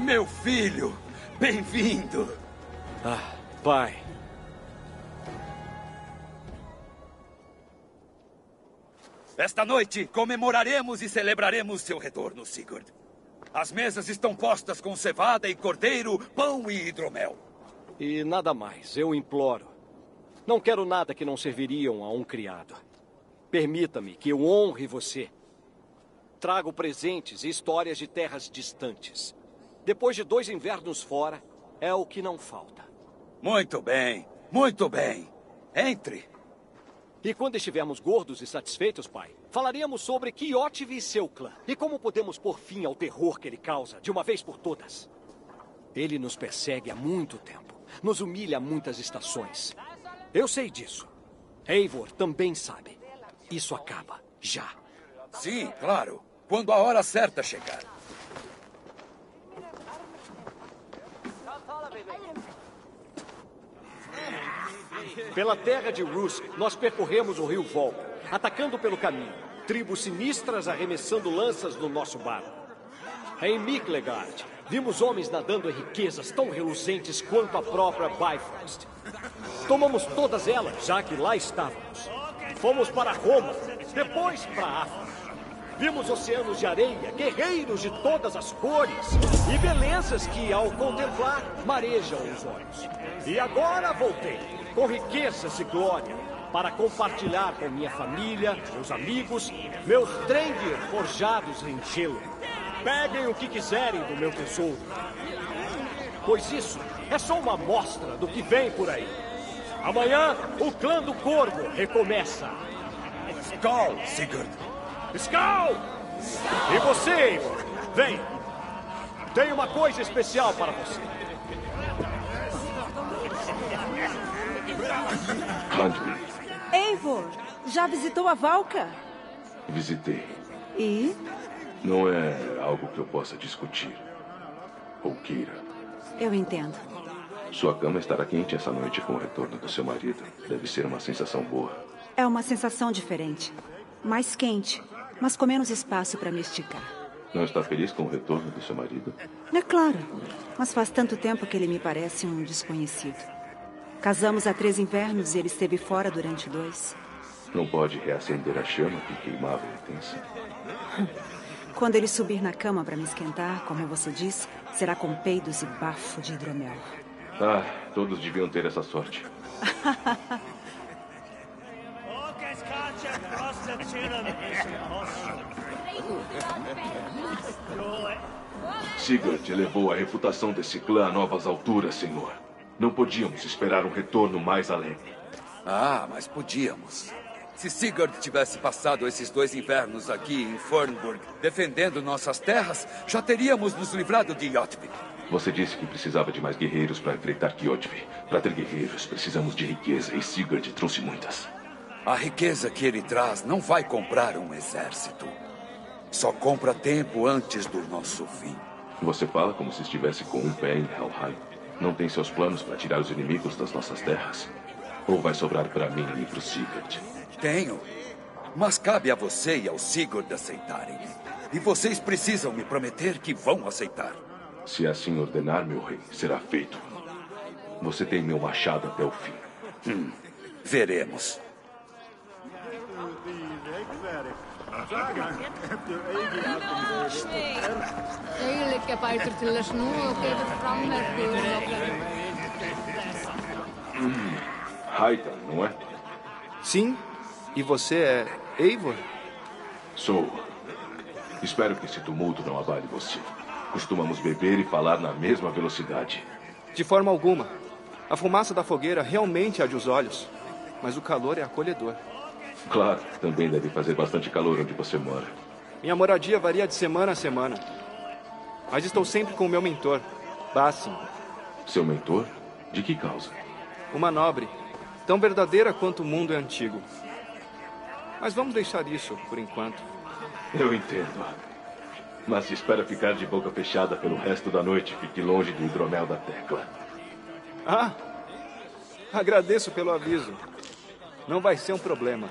Meu filho, bem-vindo. Ah, pai. Esta noite comemoraremos e celebraremos seu retorno, Sigurd. As mesas estão postas com cevada e cordeiro, pão e hidromel. E nada mais, eu imploro. Não quero nada que não serviriam a um criado. Permita-me que eu honre você. Trago presentes e histórias de terras distantes. Depois de dois invernos fora, é o que não falta. Muito bem, muito bem. Entre. E quando estivermos gordos e satisfeitos, pai, falaríamos sobre Kjotve e seu clã. E como podemos pôr fim ao terror que ele causa, de uma vez por todas. Ele nos persegue há muito tempo. Nos humilha há muitas estações. Eu sei disso. Eivor também sabe. Isso acaba, já. Sim, claro. Quando a hora certa chegar. Pela terra de Rusk, nós percorremos o rio Volga, atacando pelo caminho. Tribos sinistras arremessando lanças no nosso barco. Em Miklegard, vimos homens nadando em riquezas tão reluzentes quanto a própria Bifrost. Tomamos todas elas, já que lá estávamos. Fomos para Roma, depois para África. Vimos oceanos de areia, guerreiros de todas as cores e belezas que, ao contemplar, marejam os olhos. E agora voltei, com riquezas e glória, para compartilhar com minha família, meus amigos, meus Drengir forjados em gelo. Peguem o que quiserem do meu tesouro, pois isso é só uma amostra do que vem por aí. Amanhã, o clã do Corvo recomeça. Skål, Sigurd! Skål! E você, Eivor? Vem! Tenho uma coisa especial para você. Randvi. Eivor, já visitou a Valka? Visitei. E? Não é algo que eu possa discutir. Ou queira. Eu entendo. Sua cama estará quente essa noite com o retorno do seu marido. Deve ser uma sensação boa. É uma sensação diferente. Mais quente, mas com menos espaço para me esticar. Não está feliz com o retorno do seu marido? É claro, mas faz tanto tempo que ele me parece um desconhecido. Casamos há três invernos e ele esteve fora durante dois. Não pode reacender a chama que queimava intensa? Quando ele subir na cama para me esquentar, como você disse, será com peidos e bafo de hidromel. Ah, todos deviam ter essa sorte. Sigurd elevou a reputação desse clã a novas alturas, senhor. Não podíamos esperar um retorno mais alegre. Ah, mas podíamos. Se Sigurd tivesse passado esses dois invernos aqui em Fornburg, defendendo nossas terras, já teríamos nos livrado de Kjotve. Você disse que precisava de mais guerreiros para enfrentar Kjotve. Para ter guerreiros, precisamos de riqueza, e Sigurd trouxe muitas. A riqueza que ele traz não vai comprar um exército. Só compra tempo antes do nosso fim. Você fala como se estivesse com um pé em Helheim. Não tem seus planos para tirar os inimigos das nossas terras? Ou vai sobrar para mim e para o Sigurd? Tenho. Mas cabe a você e ao Sigurd aceitarem. E vocês precisam me prometer que vão aceitar. Se assim ordenar, meu rei, será feito. Você tem meu machado até o fim. Hum, veremos. Hum, Raita, não é? Sim. E você é Eivor? Sou. Espero que esse tumulto não abale você. Costumamos beber e falar na mesma velocidade. De forma alguma. A fumaça da fogueira realmente arde os olhos. Mas o calor é acolhedor. Claro, também deve fazer bastante calor onde você mora. Minha moradia varia de semana a semana. Mas estou sempre com o meu mentor, Basim. Seu mentor? De que causa? Uma nobre, tão verdadeira quanto o mundo é antigo. Mas vamos deixar isso por enquanto. Eu entendo. Mas se espera ficar de boca fechada pelo resto da noite, fique longe do hidromel da Tecla. Ah! Agradeço pelo aviso. Não vai ser um problema.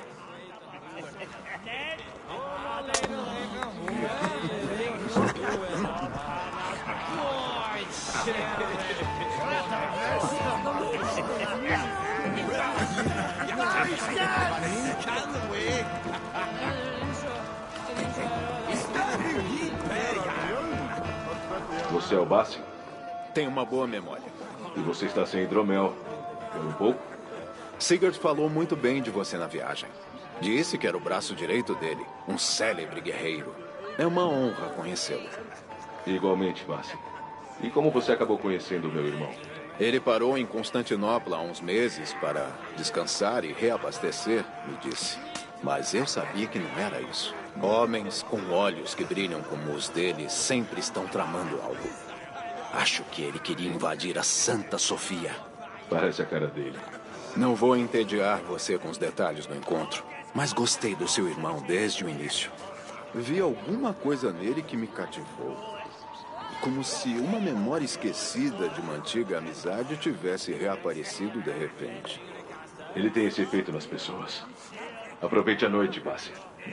Você é o Bassi? Tenho uma boa memória. E você está sem hidromel. Quer um pouco? Sigurd falou muito bem de você na viagem. Disse que era o braço direito dele, um célebre guerreiro. É uma honra conhecê-lo. Igualmente, Bassi. E como você acabou conhecendo o meu irmão? Ele parou em Constantinopla há uns meses para descansar e reabastecer, me disse. Mas eu sabia que não era isso. Homens com olhos que brilham como os dele sempre estão tramando algo. Acho que ele queria invadir a Santa Sofia. Parece a cara dele. Não vou entediar você com os detalhes do encontro, mas gostei do seu irmão desde o início. Vi alguma coisa nele que me cativou. Como se uma memória esquecida de uma antiga amizade tivesse reaparecido de repente. Ele tem esse efeito nas pessoas. Aproveite a noite, Bassi.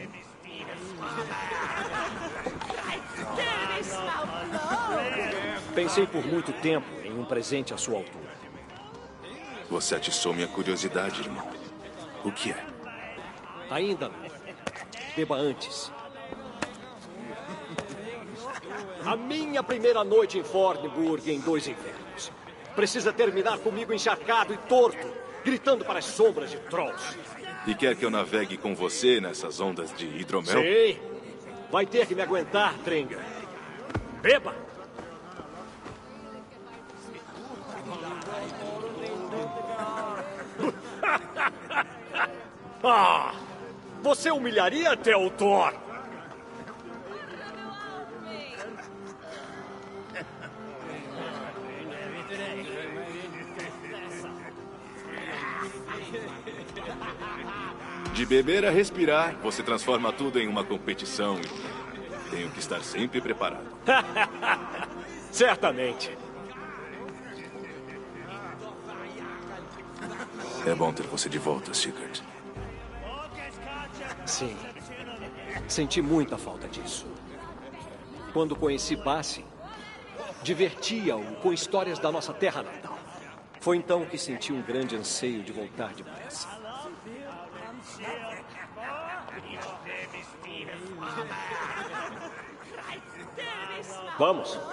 Pensei por muito tempo em um presente à sua altura. Você atiçou minha curiosidade, irmão. O que é? Ainda não. Beba antes. A minha primeira noite em Forneburg em dois invernos. Precisa terminar comigo encharcado e torto, gritando para as sombras de trolls. E quer que eu navegue com você nessas ondas de hidromel? Sim. Vai ter que me aguentar, Trenga. Beba! Ah! Você humilharia Theodor? De beber a respirar, você transforma tudo em uma competição. Tenho que estar sempre preparado. Certamente. É bom ter você de volta, Sigurd. Sim. Senti muita falta disso. Quando conheci Bassi, divertia-o com histórias da nossa terra natal. Foi então que senti um grande anseio de voltar depressa. Vamos.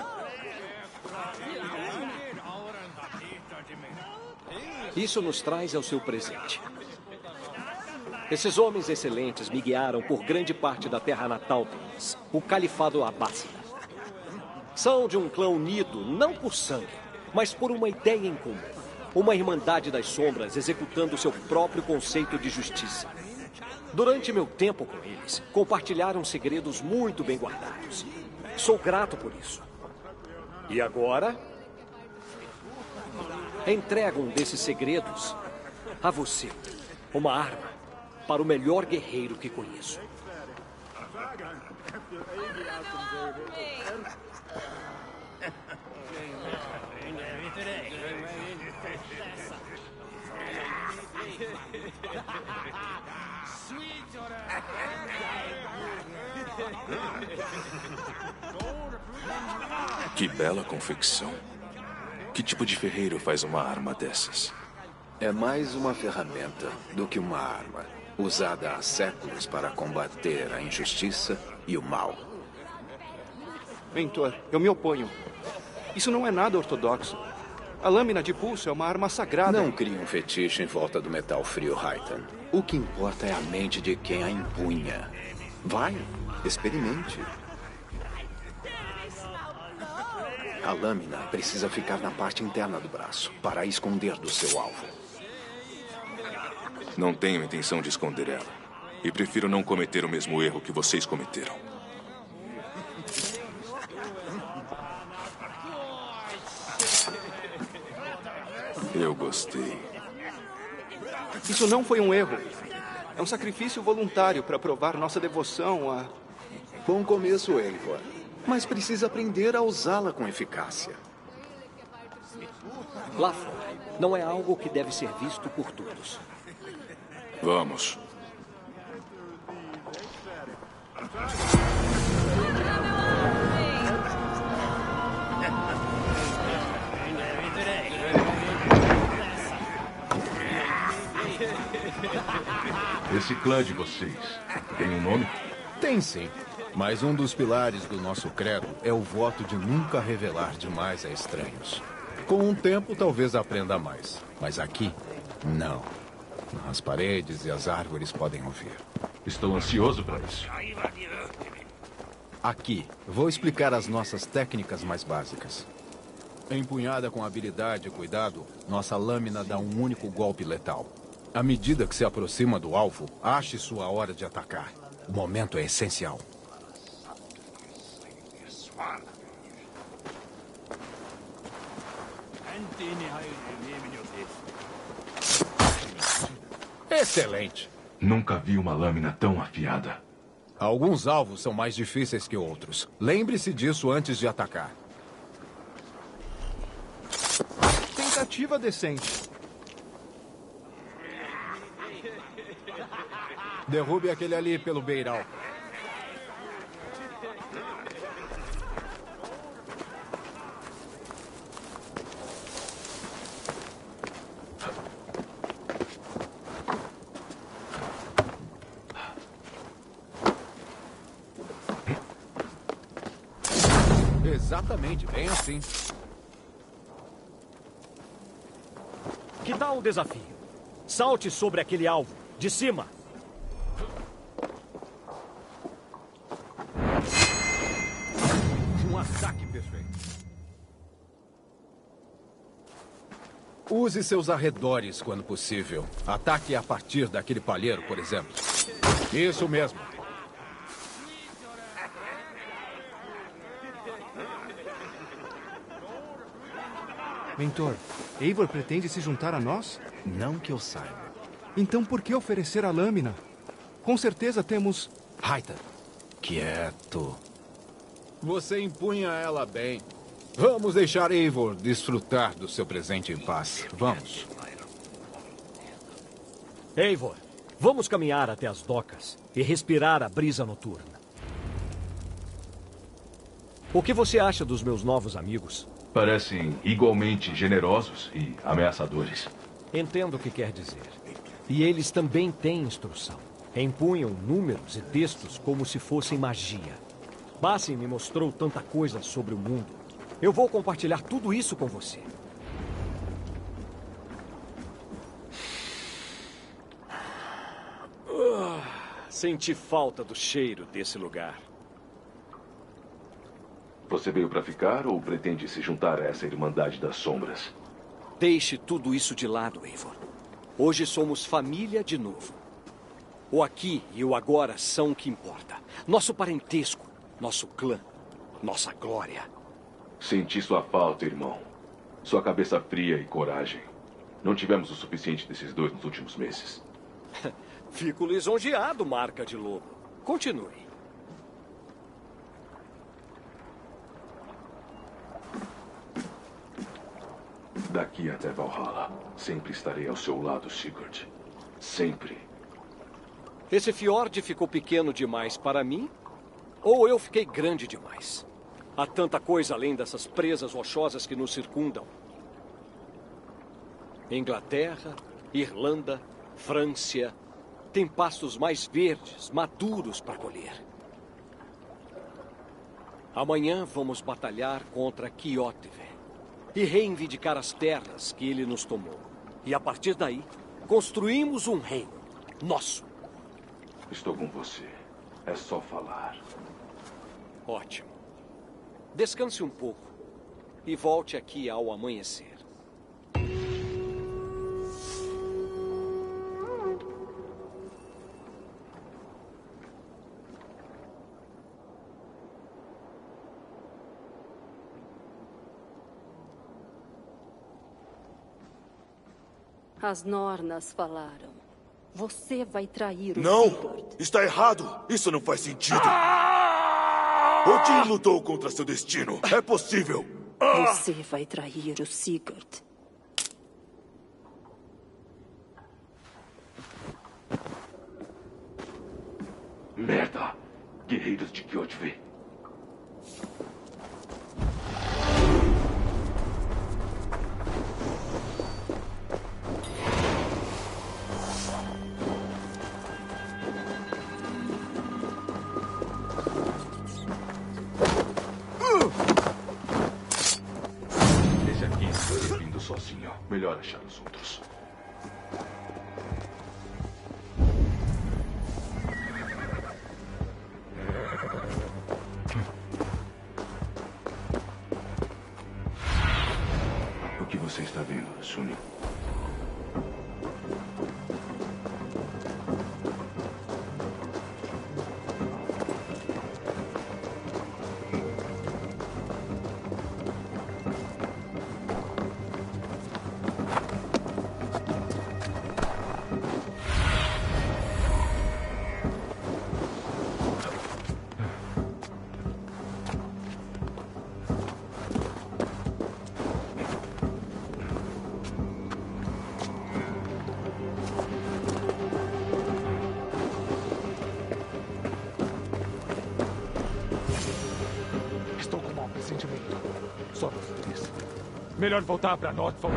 Isso nos traz ao seu presente. Esses homens excelentes me guiaram por grande parte da terra natal deles, o Califado Abássida. São de um clã unido, não por sangue, mas por uma ideia em comum. Uma irmandade das sombras executando seu próprio conceito de justiça. Durante meu tempo com eles, compartilharam segredos muito bem guardados. Sou grato por isso. E agora, entrego um desses segredos a você. Uma arma para o melhor guerreiro que conheço. Que bela confecção. Que tipo de ferreiro faz uma arma dessas? É mais uma ferramenta do que uma arma, usada há séculos para combater a injustiça e o mal. Mentor, eu me oponho. Isso não é nada ortodoxo. A lâmina de pulso é uma arma sagrada. Não crie um fetiche em volta do metal frio, Raitan. O que importa é a mente de quem a empunha. Vai, experimente. A lâmina precisa ficar na parte interna do braço, para esconder do seu alvo. Não tenho intenção de esconder ela. E prefiro não cometer o mesmo erro que vocês cometeram. Eu gostei. Isso não foi um erro. É um sacrifício voluntário para provar nossa devoção a... Bom começo, Eivor. Mas precisa aprender a usá-la com eficácia. Lá fora, não é algo que deve ser visto por todos. Vamos. Esse clã de vocês tem um nome? Tem sim. Mas um dos pilares do nosso credo é o voto de nunca revelar demais a estranhos. Com o tempo, talvez aprenda mais. Mas aqui, não. As paredes e as árvores podem ouvir. Estou ansioso para isso. Aqui, vou explicar as nossas técnicas mais básicas. Empunhada com habilidade e cuidado, nossa lâmina dá um único golpe letal. À medida que se aproxima do alvo, ache sua hora de atacar. O momento é essencial. Excelente. Nunca vi uma lâmina tão afiada. Alguns alvos são mais difíceis que outros. Lembre-se disso antes de atacar. Tentativa decente. Derrube aquele ali pelo beiral. Exatamente, bem assim. Que tal um desafio? Salte sobre aquele alvo, de cima. Um ataque perfeito. Use seus arredores quando possível. Ataque a partir daquele palheiro, por exemplo. Isso mesmo. Mentor, Eivor pretende se juntar a nós? Não que eu saiba. Então por que oferecer a lâmina? Com certeza temos... Raita, quieto. Você empunha ela bem. Vamos deixar Eivor desfrutar do seu presente em paz. Vamos. Eivor, vamos caminhar até as docas e respirar a brisa noturna. O que você acha dos meus novos amigos? Parecem igualmente generosos e ameaçadores. Entendo o que quer dizer. E eles também têm instrução. Empunham números e textos como se fossem magia. Bassin me mostrou tanta coisa sobre o mundo. Eu vou compartilhar tudo isso com você. Uh, senti falta do cheiro desse lugar. Você veio para ficar ou pretende se juntar a essa Irmandade das Sombras? Deixe tudo isso de lado, Eivor. Hoje somos família de novo. O aqui e o agora são o que importa. Nosso parentesco, nosso clã, nossa glória. Senti sua falta, irmão. Sua cabeça fria e coragem. Não tivemos o suficiente desses dois nos últimos meses. Fico lisonjeado, Marca de Lobo. Continue. Daqui até Valhalla, sempre estarei ao seu lado, Sigurd. Sempre. Esse fiord ficou pequeno demais para mim? Ou eu fiquei grande demais? Há tanta coisa além dessas presas rochosas que nos circundam. Inglaterra, Irlanda, França... Tem pastos mais verdes, maduros para colher. Amanhã vamos batalhar contra Kjotve e reivindicar as terras que ele nos tomou. E a partir daí, construímos um reino nosso. Estou com você. É só falar. Ótimo. Descanse um pouco e volte aqui ao amanhecer. As Nornas falaram. Você vai trair o Não! Sigurd. Está errado! Isso não faz sentido! Odin lutou contra seu destino. É possível! Você vai trair o Sigurd. Merda! Guerreiros de Kjotve. Melhor achar os outros. O que você está vendo, Sunny? Só nós três. Melhor voltar para Northfall.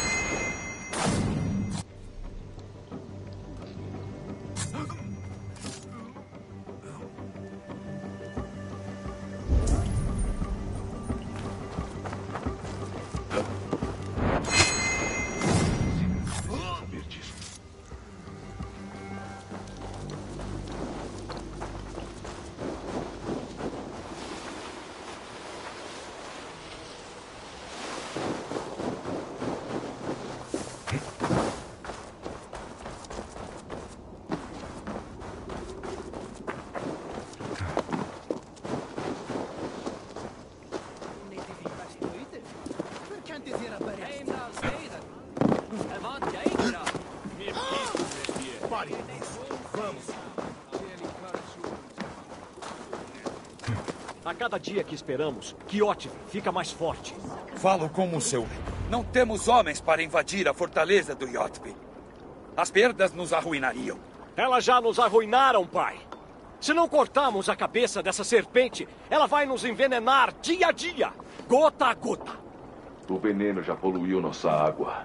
A cada dia que esperamos, Kjotve fica mais forte. Falo como o seu. Não temos homens para invadir a fortaleza do Kjotve. As perdas nos arruinariam. Elas já nos arruinaram, pai. Se não cortarmos a cabeça dessa serpente, ela vai nos envenenar dia a dia, gota a gota. O veneno já poluiu nossa água.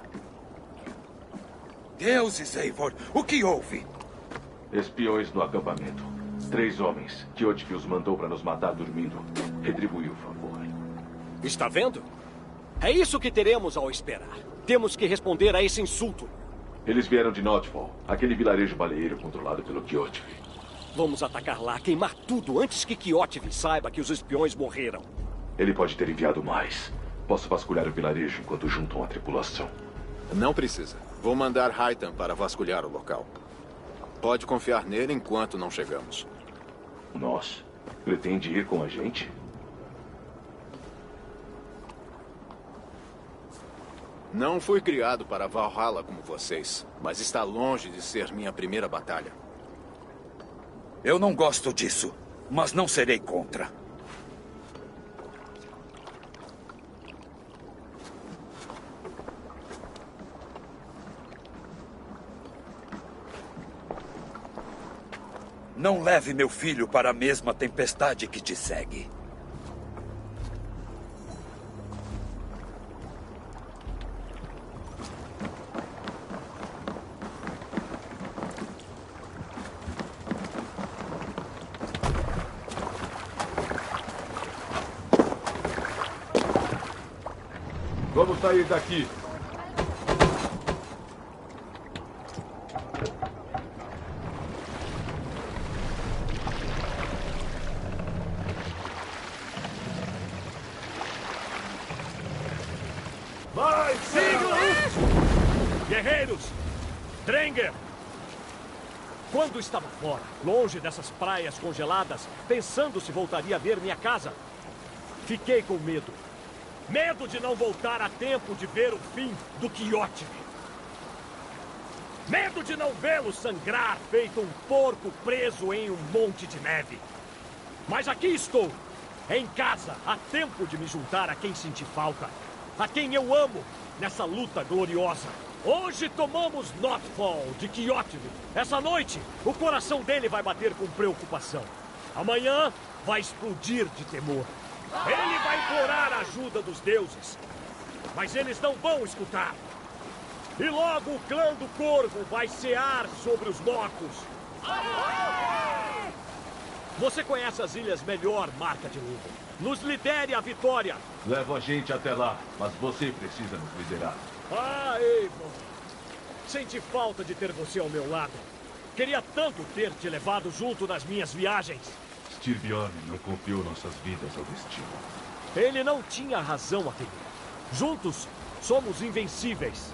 Deuses, Eivor, o que houve? Espiões no acampamento. Três homens. Kjotve os mandou para nos matar dormindo. Retribuiu o favor. Está vendo? É isso que teremos ao esperar. Temos que responder a esse insulto. Eles vieram de Northfall, aquele vilarejo baleeiro controlado pelo Kjotve. Vamos atacar lá, queimar tudo antes que Kjotve saiba que os espiões morreram. Ele pode ter enviado mais. Posso vasculhar o vilarejo enquanto juntam a tripulação. Não precisa. Vou mandar Raitan para vasculhar o local. Pode confiar nele enquanto não chegamos. Nós? Pretende ir com a gente? Não fui criado para Valhalla como vocês, mas está longe de ser minha primeira batalha. Eu não gosto disso, mas não serei contra. Não leve meu filho para a mesma tempestade que te segue. Vamos sair daqui. Vai, sigam! Guerreiros! Drenger! Quando estava fora, longe dessas praias congeladas, pensando se voltaria a ver minha casa, fiquei com medo. Medo de não voltar a tempo de ver o fim do Kjotve. Medo de não vê-lo sangrar feito um porco preso em um monte de neve. Mas aqui estou, em casa, a tempo de me juntar a quem senti falta. A quem eu amo nessa luta gloriosa. Hoje tomamos Northfall de Kjotve. Essa noite, o coração dele vai bater com preocupação. Amanhã, vai explodir de temor. Ele vai implorar a ajuda dos deuses. Mas eles não vão escutar. E logo o clã do Corvo vai cear sobre os mortos. Você conhece as ilhas melhor, Marca de Lugo. Nos lidere a vitória. Levo a gente até lá, mas você precisa nos liderar. Ah, Eivor. Senti falta de ter você ao meu lado. Queria tanto ter te levado junto nas minhas viagens. Styrbjorn não confiou nossas vidas ao destino. Ele não tinha razão a temer. Juntos, somos invencíveis.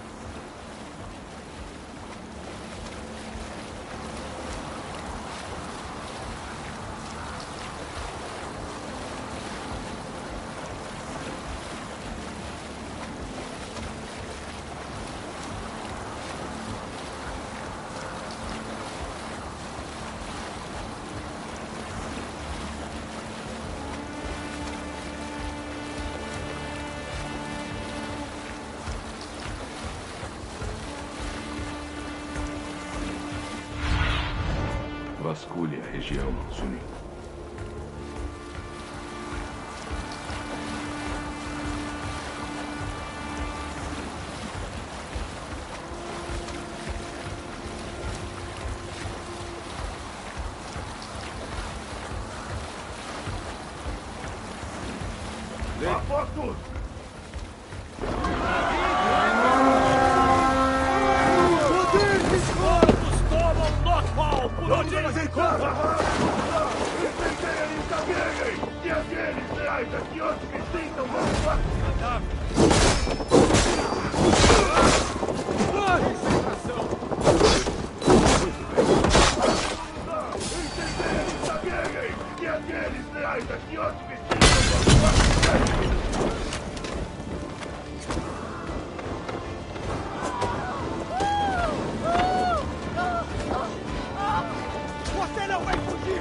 Vasculhe a região, Sunin. Apostos! Por onde eles encontram? Eles cagueiem! E aqueles reais aqui hoje que sintam vão Eles cagueiem! E aqueles reais aqui hoje que sintam vão Você não vai fugir!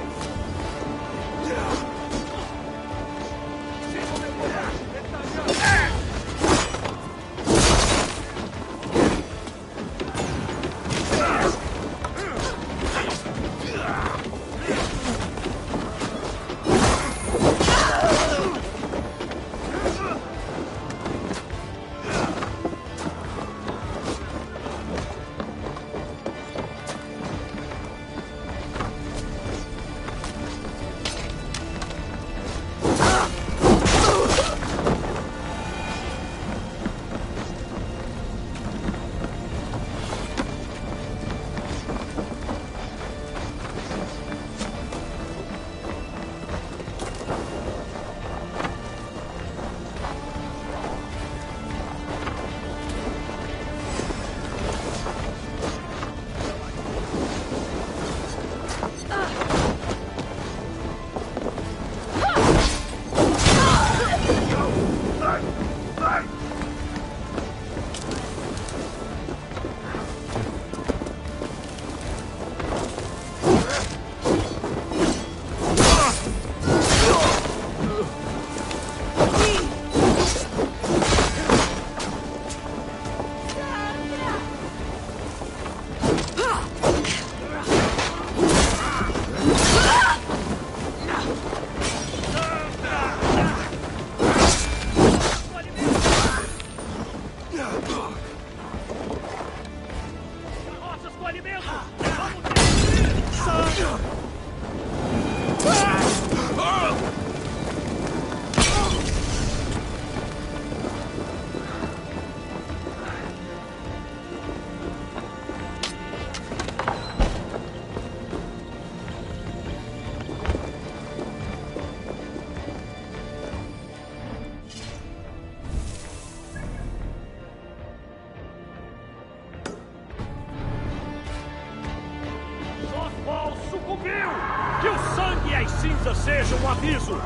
Sucumbiu! Que o sangue e as cinzas sejam um aviso!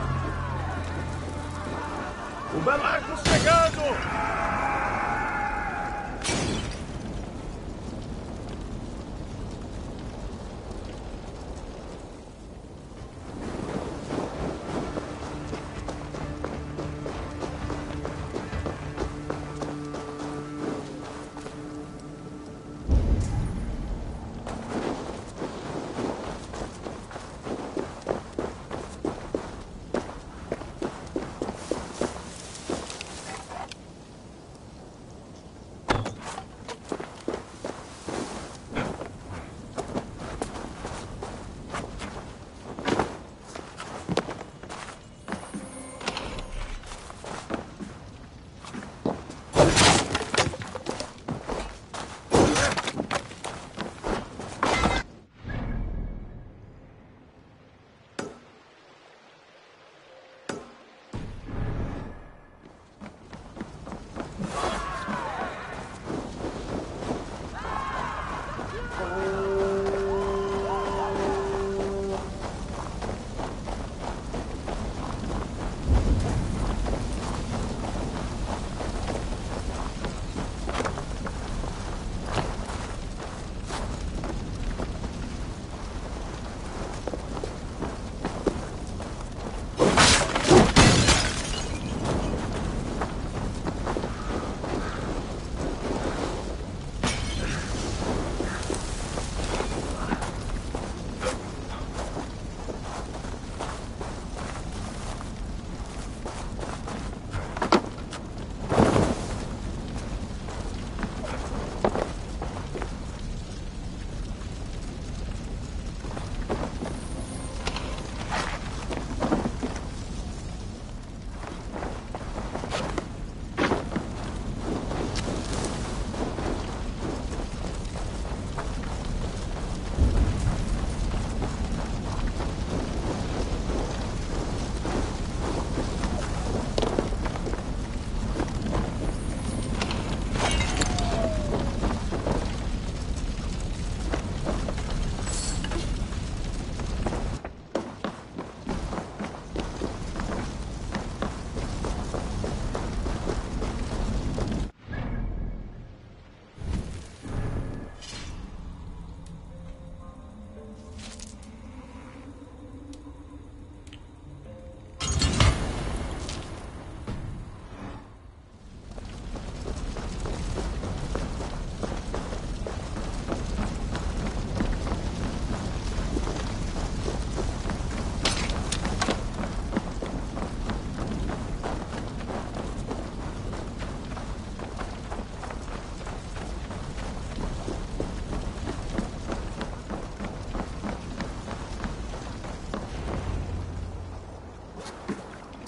O Belarco chegando!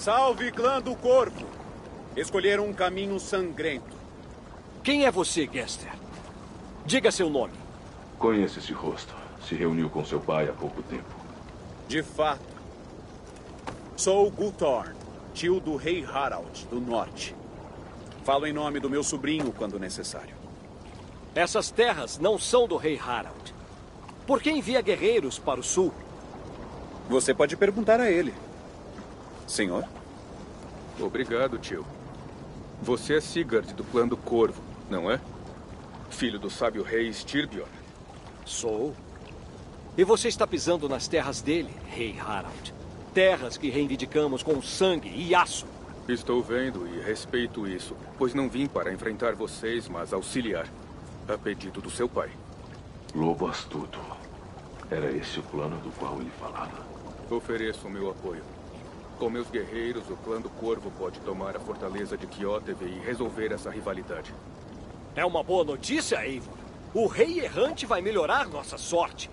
Salve, clã do Corvo! Escolheram um caminho sangrento. Quem é você, Gester? Diga seu nome. Conheço esse rosto. Se reuniu com seu pai há pouco tempo. De fato. Sou Guthorn, tio do rei Harald, do norte. Falo em nome do meu sobrinho quando necessário. Essas terras não são do rei Harald. Por que envia guerreiros para o sul? Você pode perguntar a ele. Senhor? Obrigado, tio. Você é Sigurd, do clã do Corvo, não é? Filho do sábio rei Styrbjörn. Sou. E você está pisando nas terras dele, rei Harald. Terras que reivindicamos com sangue e aço. Estou vendo e respeito isso, pois não vim para enfrentar vocês, mas auxiliar. A pedido do seu pai. Lobo astuto. Era esse o plano do qual ele falava. Ofereço o meu apoio. Com meus guerreiros, o clã do Corvo pode tomar a fortaleza de Kjótve e resolver essa rivalidade. É uma boa notícia, Eivor. O rei errante vai melhorar nossa sorte.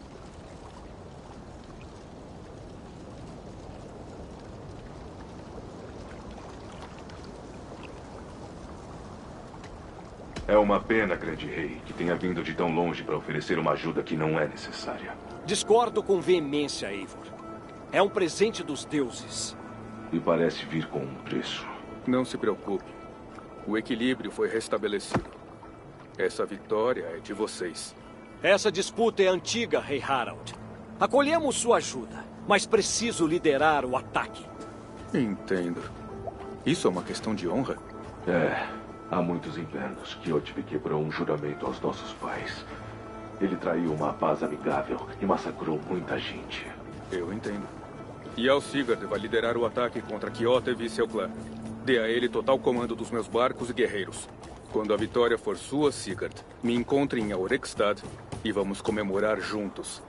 É uma pena, grande rei, que tenha vindo de tão longe para oferecer uma ajuda que não é necessária. Discordo com veemência, Eivor. É um presente dos deuses. E parece vir com um preço. Não se preocupe. O equilíbrio foi restabelecido. Essa vitória é de vocês. Essa disputa é antiga, rei Harald. Acolhemos sua ajuda, mas preciso liderar o ataque. Entendo. Isso é uma questão de honra? É. Há muitos invernos que Kjótve quebrou um juramento aos nossos pais. Ele traiu uma paz amigável e massacrou muita gente. Eu entendo. E Sigurd vai liderar o ataque contra Kjótve e seu clã. Dê a ele total comando dos meus barcos e guerreiros. Quando a vitória for sua, Sigurd, me encontre em Aurekstad e vamos comemorar juntos.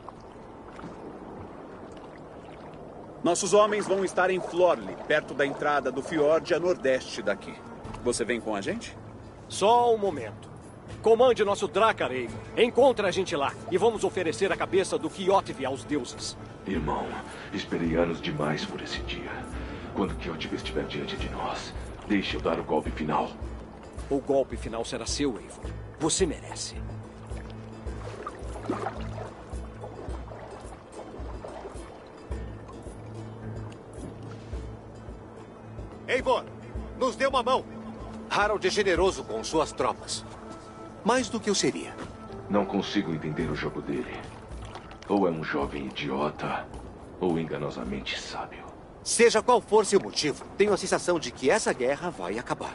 Nossos homens vão estar em Florli, perto da entrada do fiord a nordeste daqui. Você vem com a gente? Só um momento. Comande nosso Drakkar, Eivor. Encontre a gente lá e vamos oferecer a cabeça do Kjótve aos deuses. Irmão, esperei anos demais por esse dia. Quando Kjótve estiver diante de nós, deixe eu dar o golpe final. O golpe final será seu, Eivor. Você merece. Eivor, nos dê uma mão. Harald é generoso com suas tropas. Mais do que eu seria. Não consigo entender o jogo dele. Ou é um jovem idiota, ou enganosamente sábio. Seja qual for seu motivo, tenho a sensação de que essa guerra vai acabar.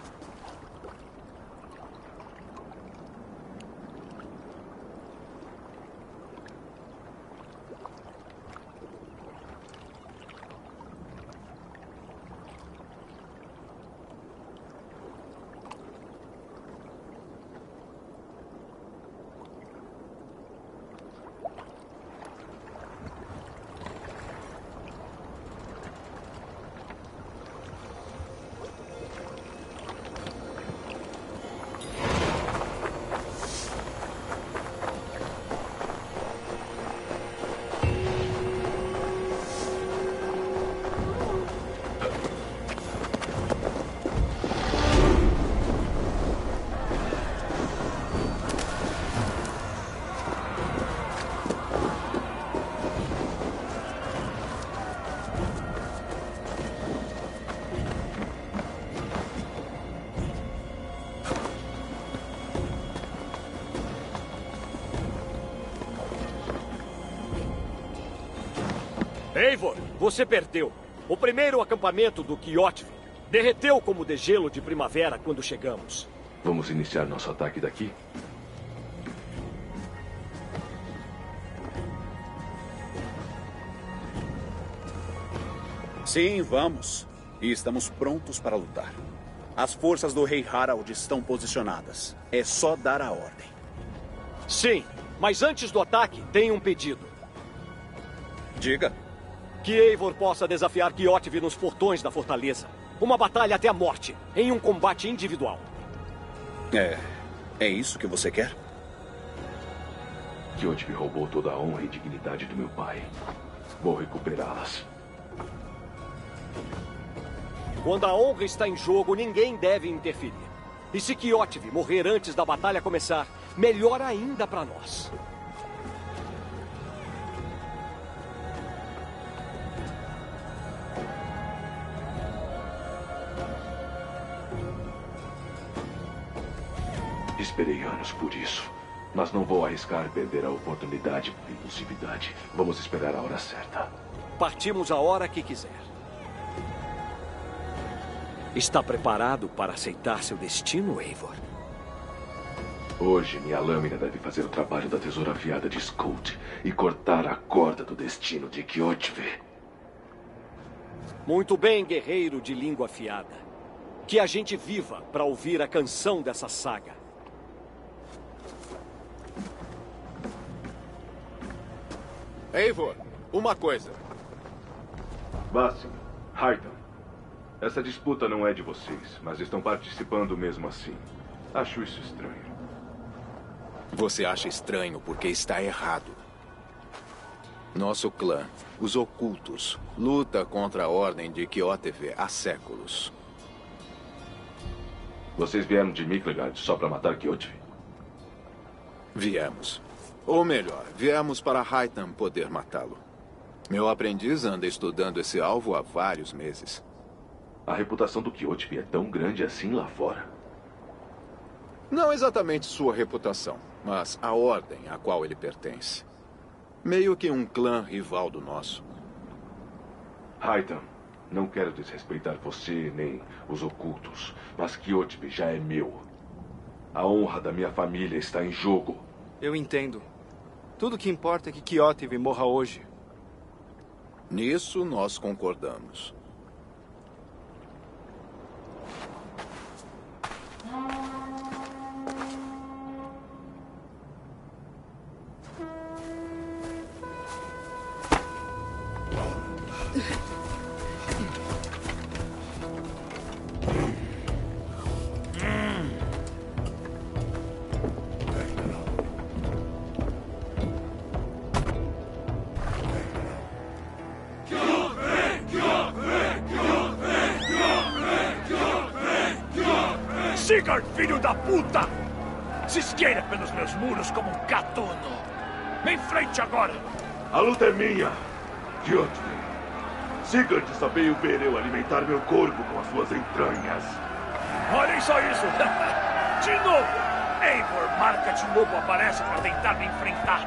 Eivor, você perdeu. O primeiro acampamento do Kjótve derreteu como degelo de primavera quando chegamos. Vamos iniciar nosso ataque daqui? Sim, vamos. E estamos prontos para lutar. As forças do rei Harald estão posicionadas. É só dar a ordem. Sim, mas antes do ataque, tem um pedido. Diga. Que Eivor possa desafiar Kjótve nos portões da fortaleza. Uma batalha até a morte, em um combate individual. É... é isso que você quer? Kjótve roubou toda a honra e dignidade do meu pai. Vou recuperá-las. Quando a honra está em jogo, ninguém deve interferir. E se Kjotve morrer antes da batalha começar, melhor ainda para nós. Esperei anos por isso, mas não vou arriscar perder a oportunidade por impulsividade. Vamos esperar a hora certa. Partimos a hora que quiser. Está preparado para aceitar seu destino, Eivor? Hoje, minha lâmina deve fazer o trabalho da tesoura afiada de Skuld e cortar a corda do destino de Kjotve. Muito bem, guerreiro de língua afiada. Que a gente viva para ouvir a canção dessa saga. Eivor, uma coisa. Basim, Raiden, essa disputa não é de vocês, mas estão participando mesmo assim. Acho isso estranho. Você acha estranho porque está errado. Nosso clã, os Ocultos, luta contra a Ordem de Kjotve há séculos. Vocês vieram de Miklegard só para matar Kjotve? Viemos. Ou melhor, viemos para Raiden poder matá-lo. Meu aprendiz anda estudando esse alvo há vários meses. A reputação do Kjotve é tão grande assim lá fora? Não exatamente sua reputação, mas a ordem a qual ele pertence. Meio que um clã rival do nosso. Raiden, não quero desrespeitar você nem os Ocultos, mas Kjotve já é meu. A honra da minha família está em jogo. Eu entendo. Tudo que importa é que Kjotve morra hoje. Nisso nós concordamos. Sigurd, filho da puta! Se esqueira pelos meus muros como um gatuno. Em frente agora! A luta é minha, Kjotve. Sigurd só veio ver eu alimentar meu corpo com as suas entranhas. Olhem só isso! De novo! Eivor, marca de lobo, aparece para tentar me enfrentar.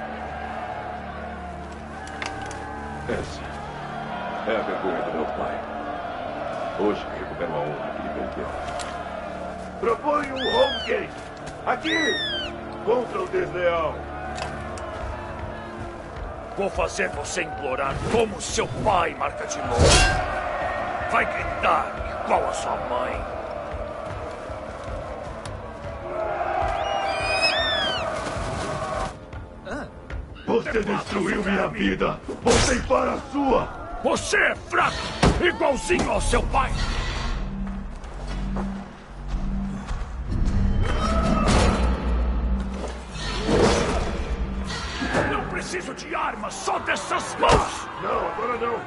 Essa é a vergonha do meu pai. Hoje recupero a honra que ele perdeu. Proponho um home game. Aqui! Contra o desleal. Vou fazer você implorar como seu pai, marca de lobo. Vai gritar igual a sua mãe. Você destruiu minha vida. Vou ceifar a sua. Você é fraco, igualzinho ao seu pai. Preciso de armas, só dessas mãos! Não, agora não!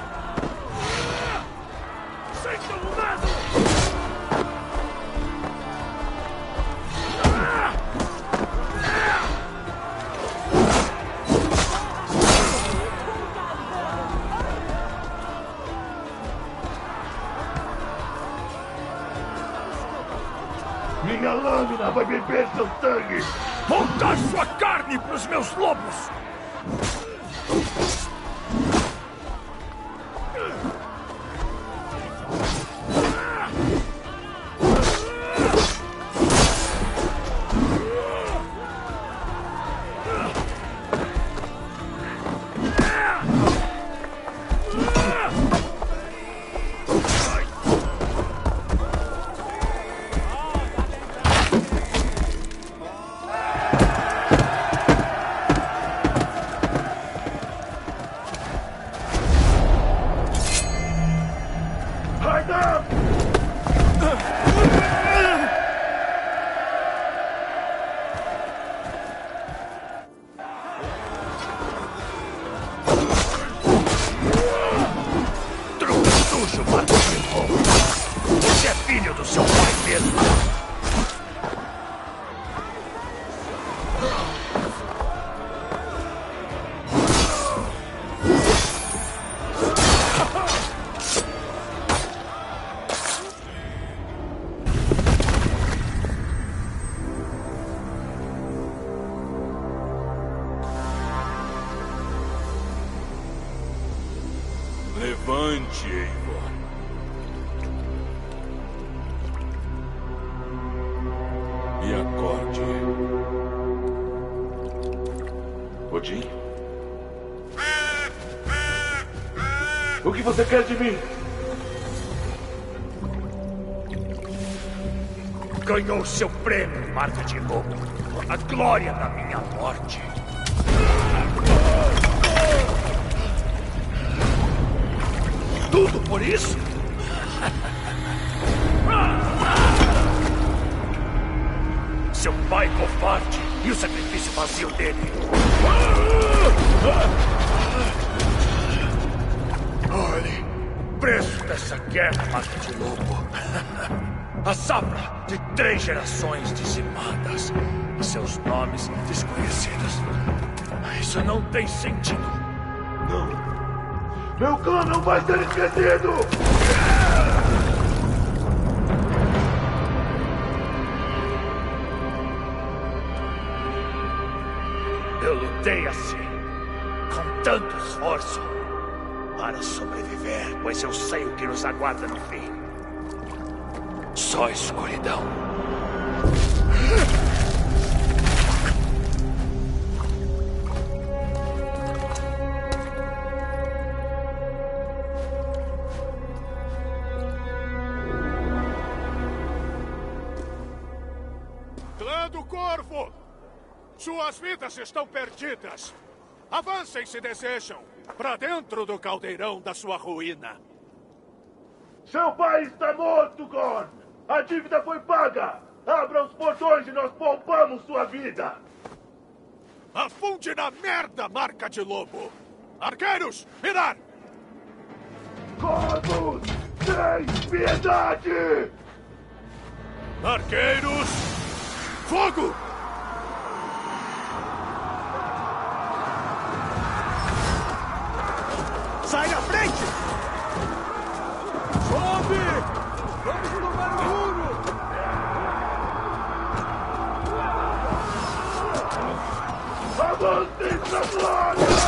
Sinto o medo! Minha lâmina vai beber seu sangue! Vou dar sua carne pros meus lobos! Truque sujo, Marco de Lobo! Levante, Eivor. E acorde. Odin? O que você quer de mim? Ganhou seu prêmio, Marca de Lobo. A glória da minha morte. Tudo por isso? Seu pai covarde e o sacrifício vazio dele. Olhe, o preço dessa guerra, Marca de Lobo. A safra de três gerações dizimadas e seus nomes desconhecidos. Isso não tem sentido. Não. Meu clã não vai ser esquecido! Eu lutei assim, com tanto esforço, para sobreviver, pois eu sei o que nos aguarda no fim. Só escuridão. Clã do Corvo! Suas vidas estão perdidas. Avancem se desejam, para dentro do caldeirão da sua ruína. Seu pai está morto, Gorn! A dívida foi paga! Abra os portões e nós poupamos sua vida! Afunde na merda, Marca de Lobo! Arqueiros, mirar! Corvos, tem piedade! Arqueiros, fogo! Sai da frente! Sobe! Vamos tomar o muro! Avancem pra glória!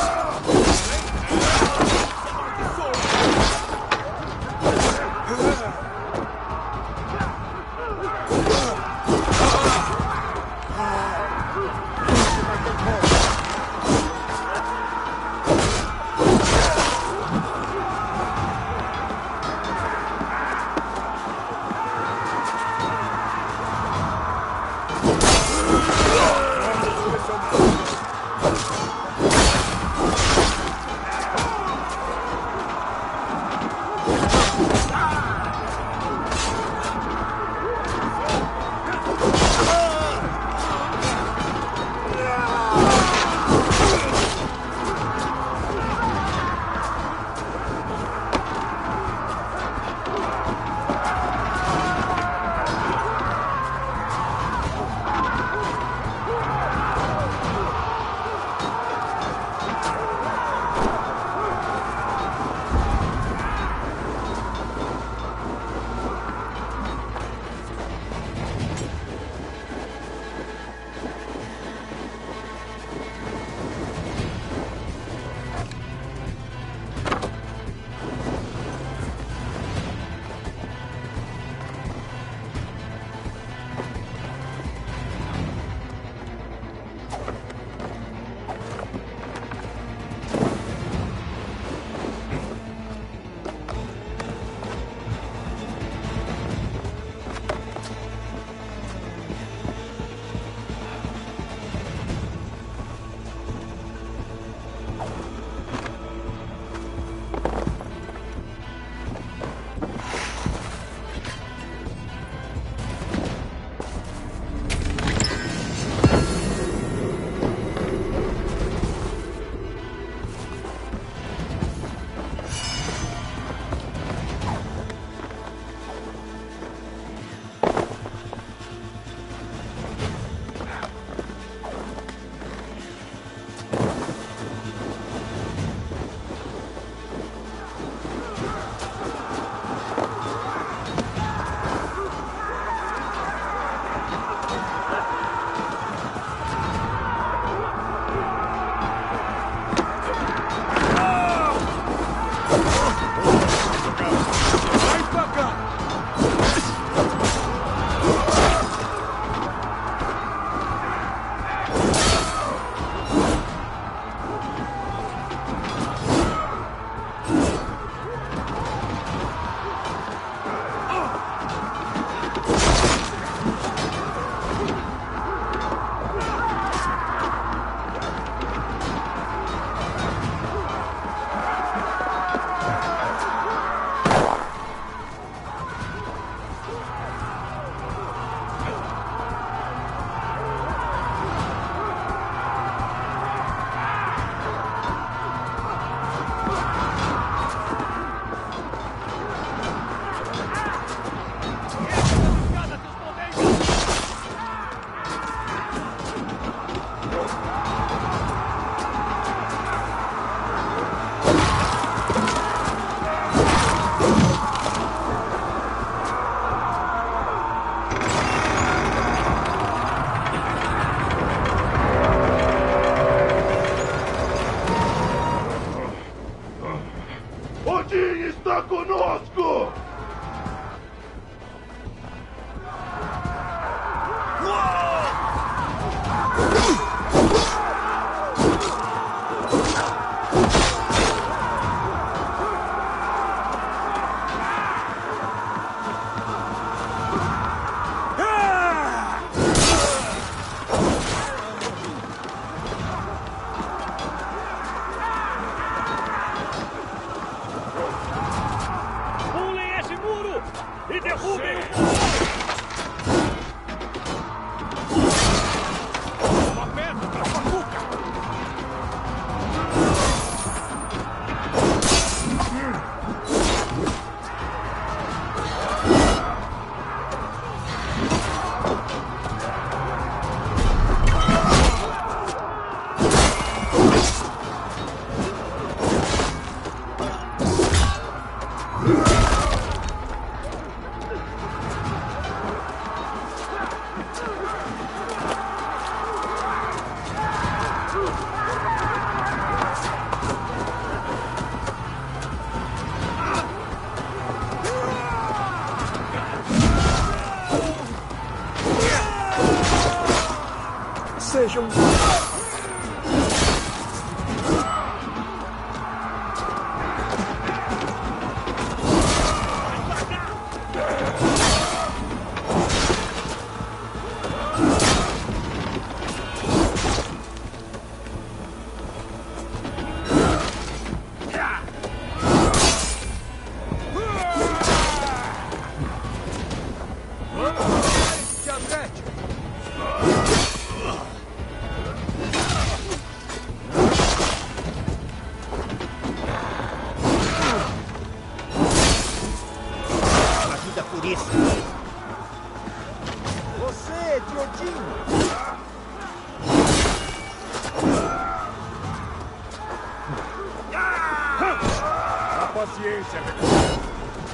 conosco! Pulem esse muro e derrubem o uma pedra pra Facuca! Sejam... Você, Trodinho! A paciência, meu.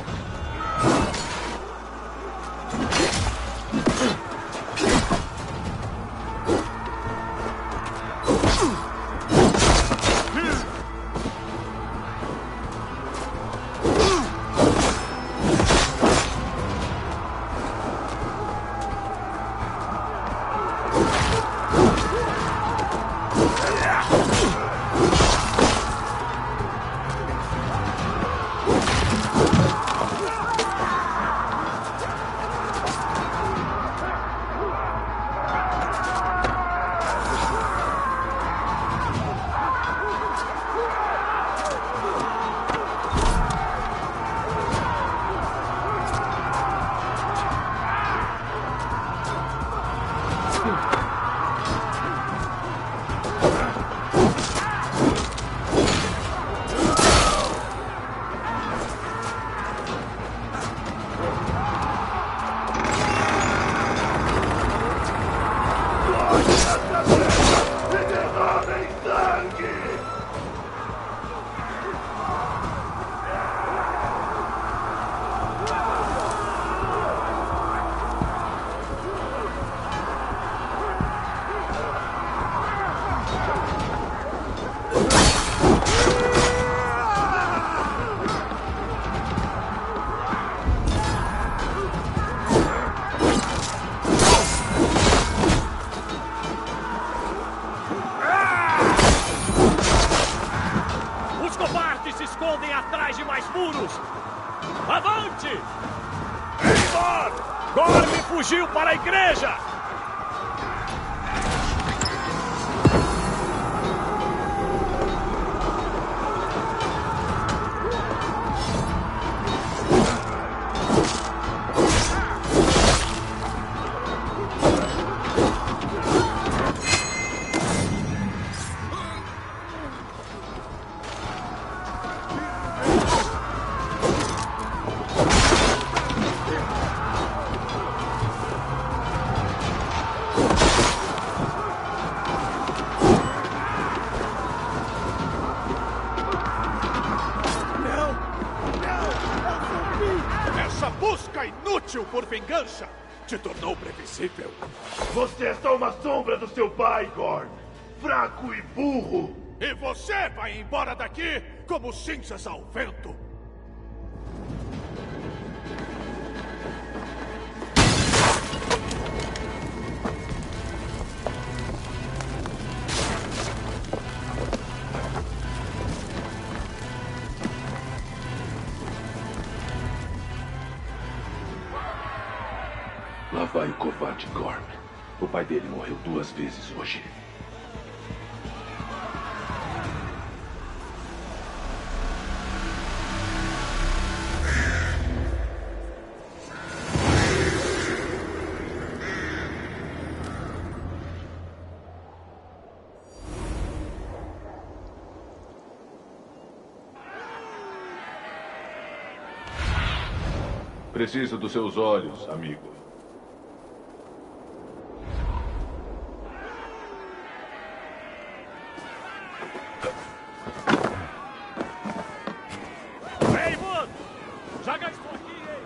Atrás de mais muros! Avante! Eivor! Gorm fugiu para a igreja! Inútil por vingança te tornou previsível. Você é só uma sombra do seu pai, Gorm. Fraco e burro. E você vai embora daqui como cinzas ao vento. vai o covarde Gorm. O pai dele morreu duas vezes hoje. Preciso dos seus olhos, amigo. Eivor! Já gastou aqui, hein?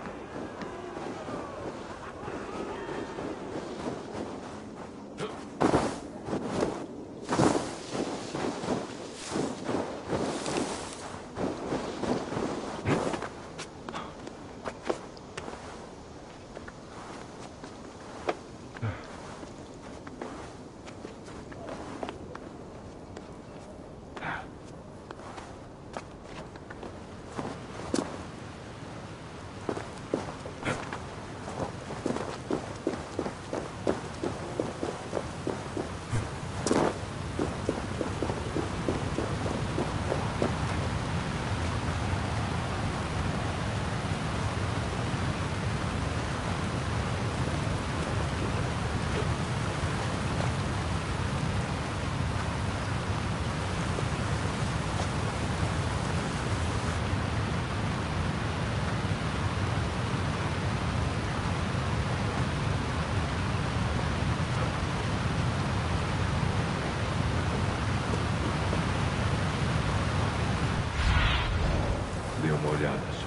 Dê uma olhada só.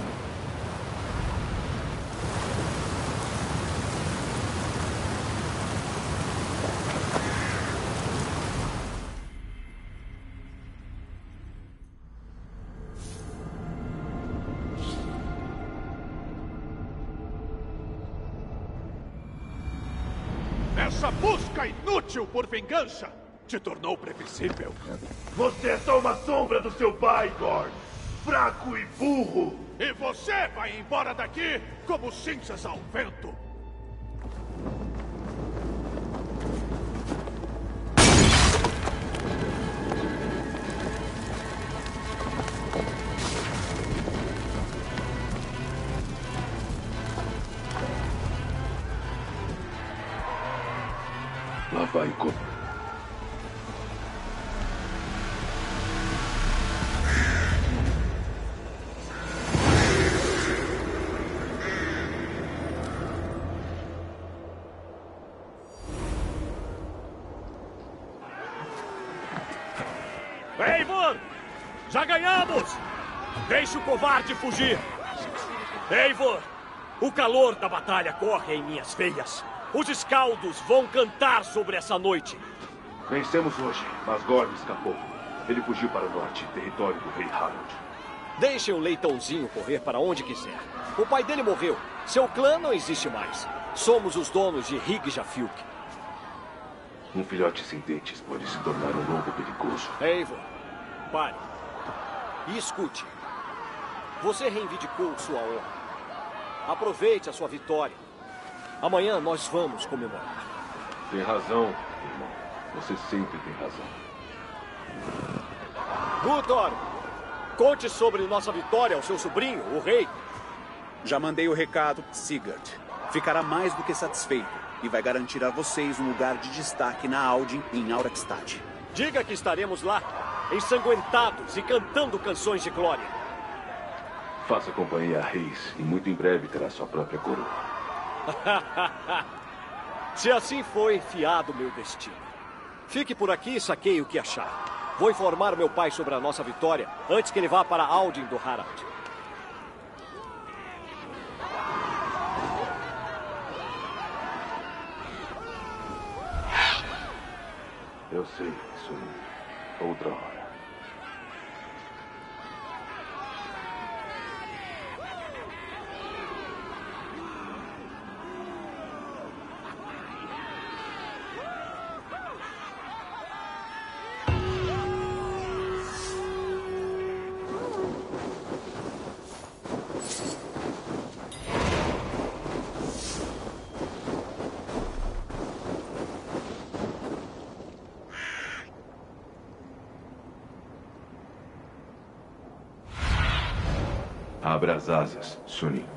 Essa busca inútil por vingança te tornou previsível. Você é só uma sombra do seu pai, Gorm. Fraco e burro. E você vai embora daqui como cinzas ao vento. Lá vai o Eivor! Já ganhamos! Deixe o covarde fugir! Eivor! O calor da batalha corre em minhas veias. Os escaldos vão cantar sobre essa noite. Vencemos hoje, mas Gorm escapou. Ele fugiu para o norte, território do rei Harold. Deixem o leitãozinho correr para onde quiser. O pai dele morreu. Seu clã não existe mais. Somos os donos de Higjafilk. Um filhote sem dentes pode se tornar um lobo perigoso. Eivor, pare. E escute. Você reivindicou sua honra. Aproveite a sua vitória. Amanhã nós vamos comemorar. Tem razão, irmão. Você sempre tem razão. Guthor, conte sobre nossa vitória ao seu sobrinho, o rei. Já mandei o recado, Sigurd. Ficará mais do que satisfeito e vai garantir a vocês um lugar de destaque na Aldin em Aurakstad. Diga que estaremos lá, ensanguentados e cantando canções de glória. Faça companhia a reis e muito em breve terá sua própria coroa. Se assim foi, fiado meu destino. Fique por aqui e saqueie o que achar. Vou informar meu pai sobre a nossa vitória antes que ele vá para Aldin do Harald. Eu sei, isso outra hora. Abra as asas, Sunin.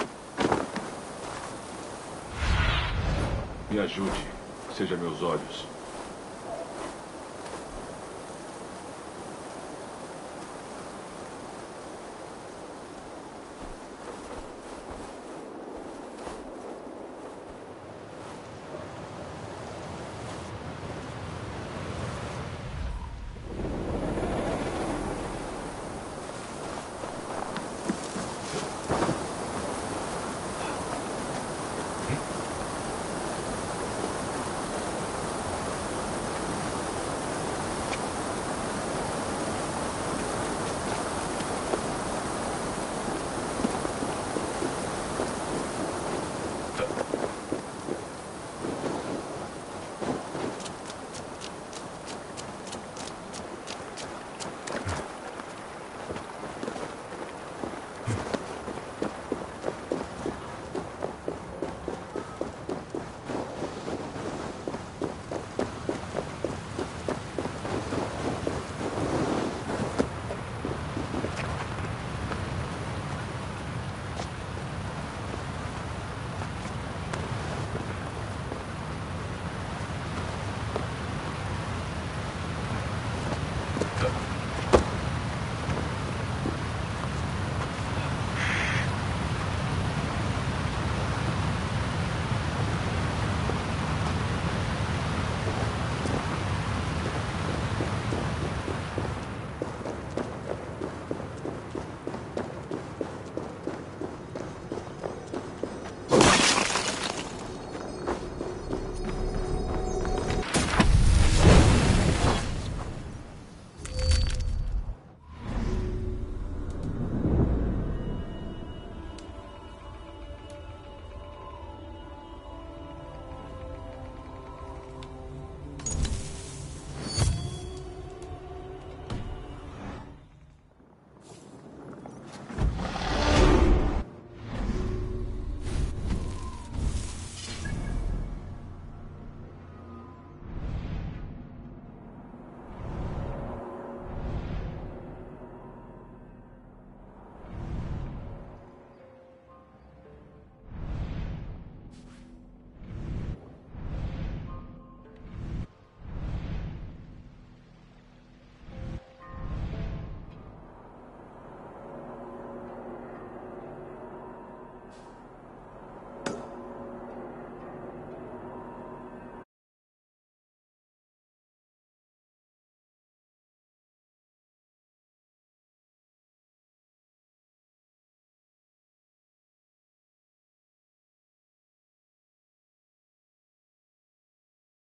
Me ajude. Seja meus olhos.